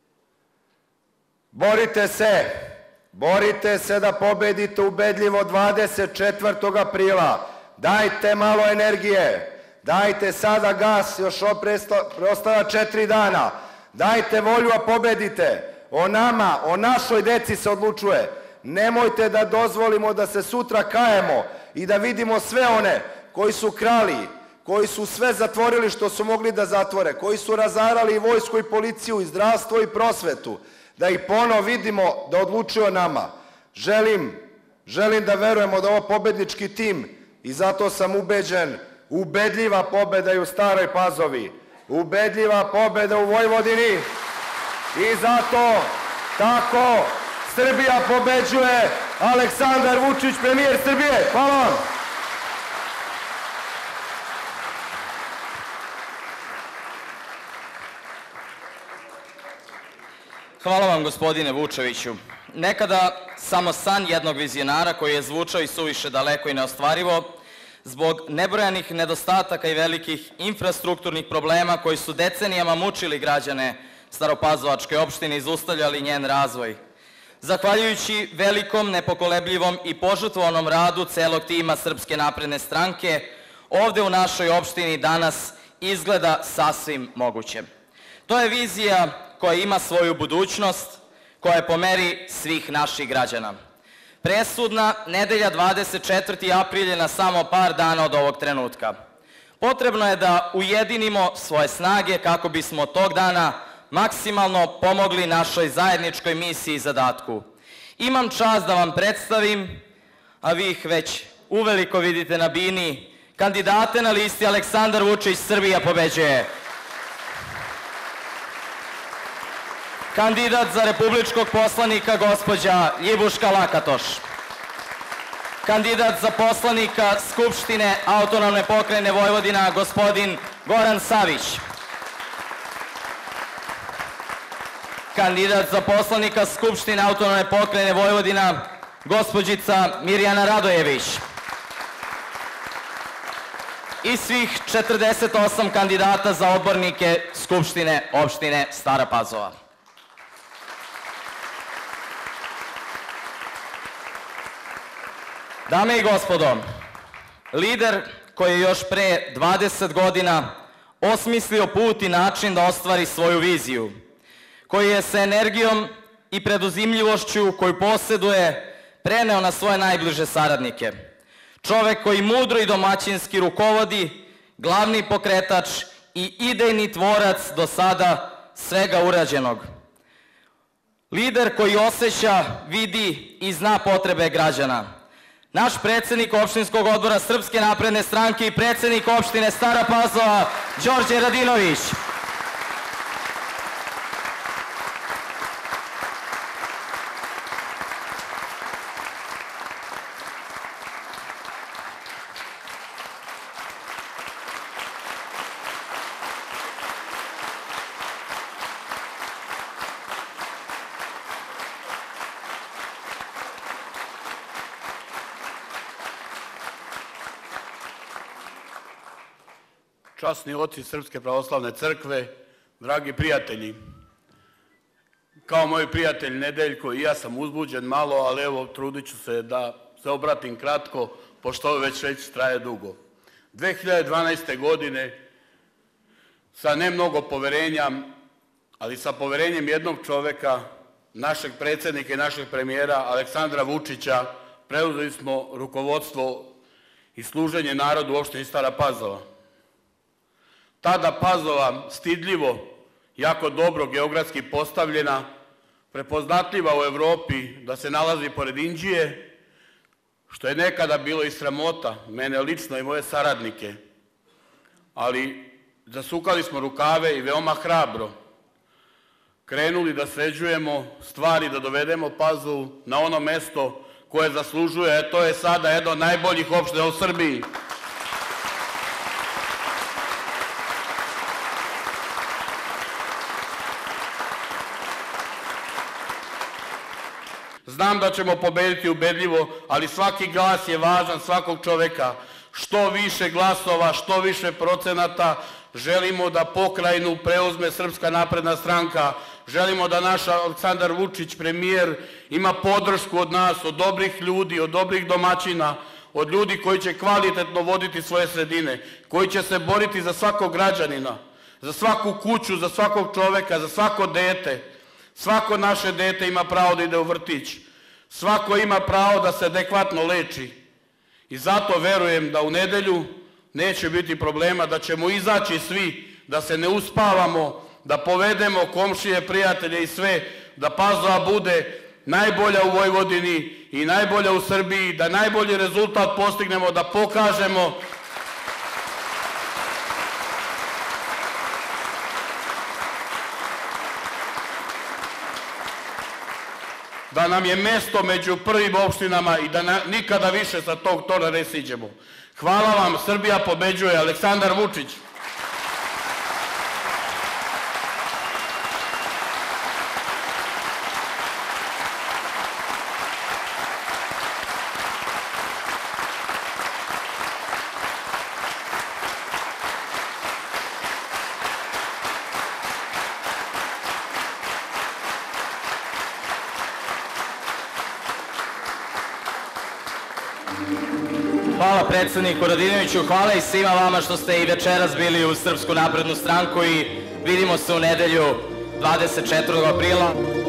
borite se da pobedite ubedljivo 24. aprila. Dajte malo energije, dajte sada gas, još preostala 4 dana. Dajte volju, a pobedite. O nama, o našoj deci se odlučuje. Nemojte da dozvolimo da se sutra kajemo i da vidimo sve one koji su krali, koji su sve zatvorili što su mogli da zatvore, koji su razarali i vojsku i policiju, i zdravstvo i prosvetu, da ih ponovo vidimo da odlučuju o nama. Želim da verujemo da ovo pobednički tim, i zato sam ubeđen, ubedljiva pobeda i u Staroj Pazovi, ubedljiva pobeda u Vojvodini I zato, tako, Srbija pobeđuje, Aleksandar Vučić, premijer Srbije. Hvala vam. Hvala vam, gospodine Vučeviću. Nekada samo san jednog vizionara koji je zvučao i suviše daleko i neostvarivo, zbog nebrojanih nedostataka i velikih infrastrukturnih problema koji su decenijama mučili građane Staropazovačke opštine i zaustavljali njen razvoj. Zahvaljujući velikom, nepokolebljivom i požrtvovanom radu celog tima Srpske napredne stranke, ovde u našoj opštini danas izgleda sasvim moguće. To je vizija koja ima svoju budućnost, koja je po meri svih naših građana. Presudna nedelja 24. april je na samo par dana od ovog trenutka. Potrebno je da ujedinimo svoje snage kako bismo tog dana maksimalno pomogli našoj zajedničkoj misiji i zadatku. Imam čast da vam predstavim, a vi ih već uveliko vidite na bini, kandidate na listi Aleksandar Vučić, Srbija pobeđuje. Kandidat za republičkog poslanika gospođa Ljibuška Lakatoš. Kandidat za poslanika Skupštine Autonomne pokrajine Vojvodina gospodin Goran Savić. Kandidat za poslanika Skupštine Autonomne pokrajine Vojvodina gospođica Mirjana Radojević. I svih 48 kandidata za odbornike Skupštine opštine Stara Pazova. Dame i gospodo, lider koji je još pre 20 godina osmislio put i način da ostvari svoju viziju, koji je sa energijom i preduzimljivošću koju posjeduje preneo na svoje najbliže saradnike. Čovek koji mudro i domaćinski rukovodi, glavni pokretač i idejni tvorac do sada svega urađenog. Lider koji osjeća, vidi i zna potrebe građana. Naš predsjednik opštinskog odbora Srpske napredne stranke i predsjednik opštine Stara Pazova, Đorđe Radinović. Časni oci Srpske pravoslavne crkve, dragi prijatelji, kao moj prijatelj Nedeljko i ja sam uzbuđen malo, ali evo trudit ću se da se obratim kratko, pošto ovo već traje dugo. 2012. godine sa ne mnogo poverenja, ali sa poverenjem jednog čoveka, našeg predsjednika i našeg premijera Aleksandra Vučića, preuzeli smo rukovodstvo i služenje narodu u opštini Stara Pazova. Tada Pazova stidljivo, jako dobro geografski postavljena, prepoznatljiva u Evropi da se nalazi pored Inđije, što je nekada bilo i sramota, mene lično i moje saradnike. Ali zasukali smo rukave i veoma hrabro krenuli da sređujemo stvari, da dovedemo Pazovu na ono mesto koje zaslužuje, a to je sada jedno od najboljih opština u Srbiji. Znam da ćemo pobediti ubedljivo, ali svaki glas je važan, svakog čoveka. Što više glasova, što više procenata, želimo da pokrajinu preuzme Srpska napredna stranka, želimo da naš Aleksandar Vučić, premijer, ima podršku od nas, od dobrih ljudi, od dobrih domaćina, od ljudi koji će kvalitetno voditi svoje sredine, koji će se boriti za svakog građanina, za svaku kuću, za svakog čoveka, za svako dete. Svako naše dete ima pravo da ide u vrtić. Svako ima pravo da se adekvatno leči. I zato verujem da u nedelju neće biti problema, da ćemo izaći svi, da se ne uspavamo, da povedemo komšije, prijatelje i sve, da Pazova bude najbolja u Vojvodini i najbolja u Srbiji, da najbolji rezultat postignemo, da pokažemo da nam je mesto među prvim opštinama i da nikada više sa tog tora ne siđemo. Hvala vam, Srbija pobeđuje, Aleksandar Vučić. Hvala predsedniku Radinoviću, hvala i svima vama što ste i večeras bili u Srpsku naprednu stranku i vidimo se u nedelju 24. aprila.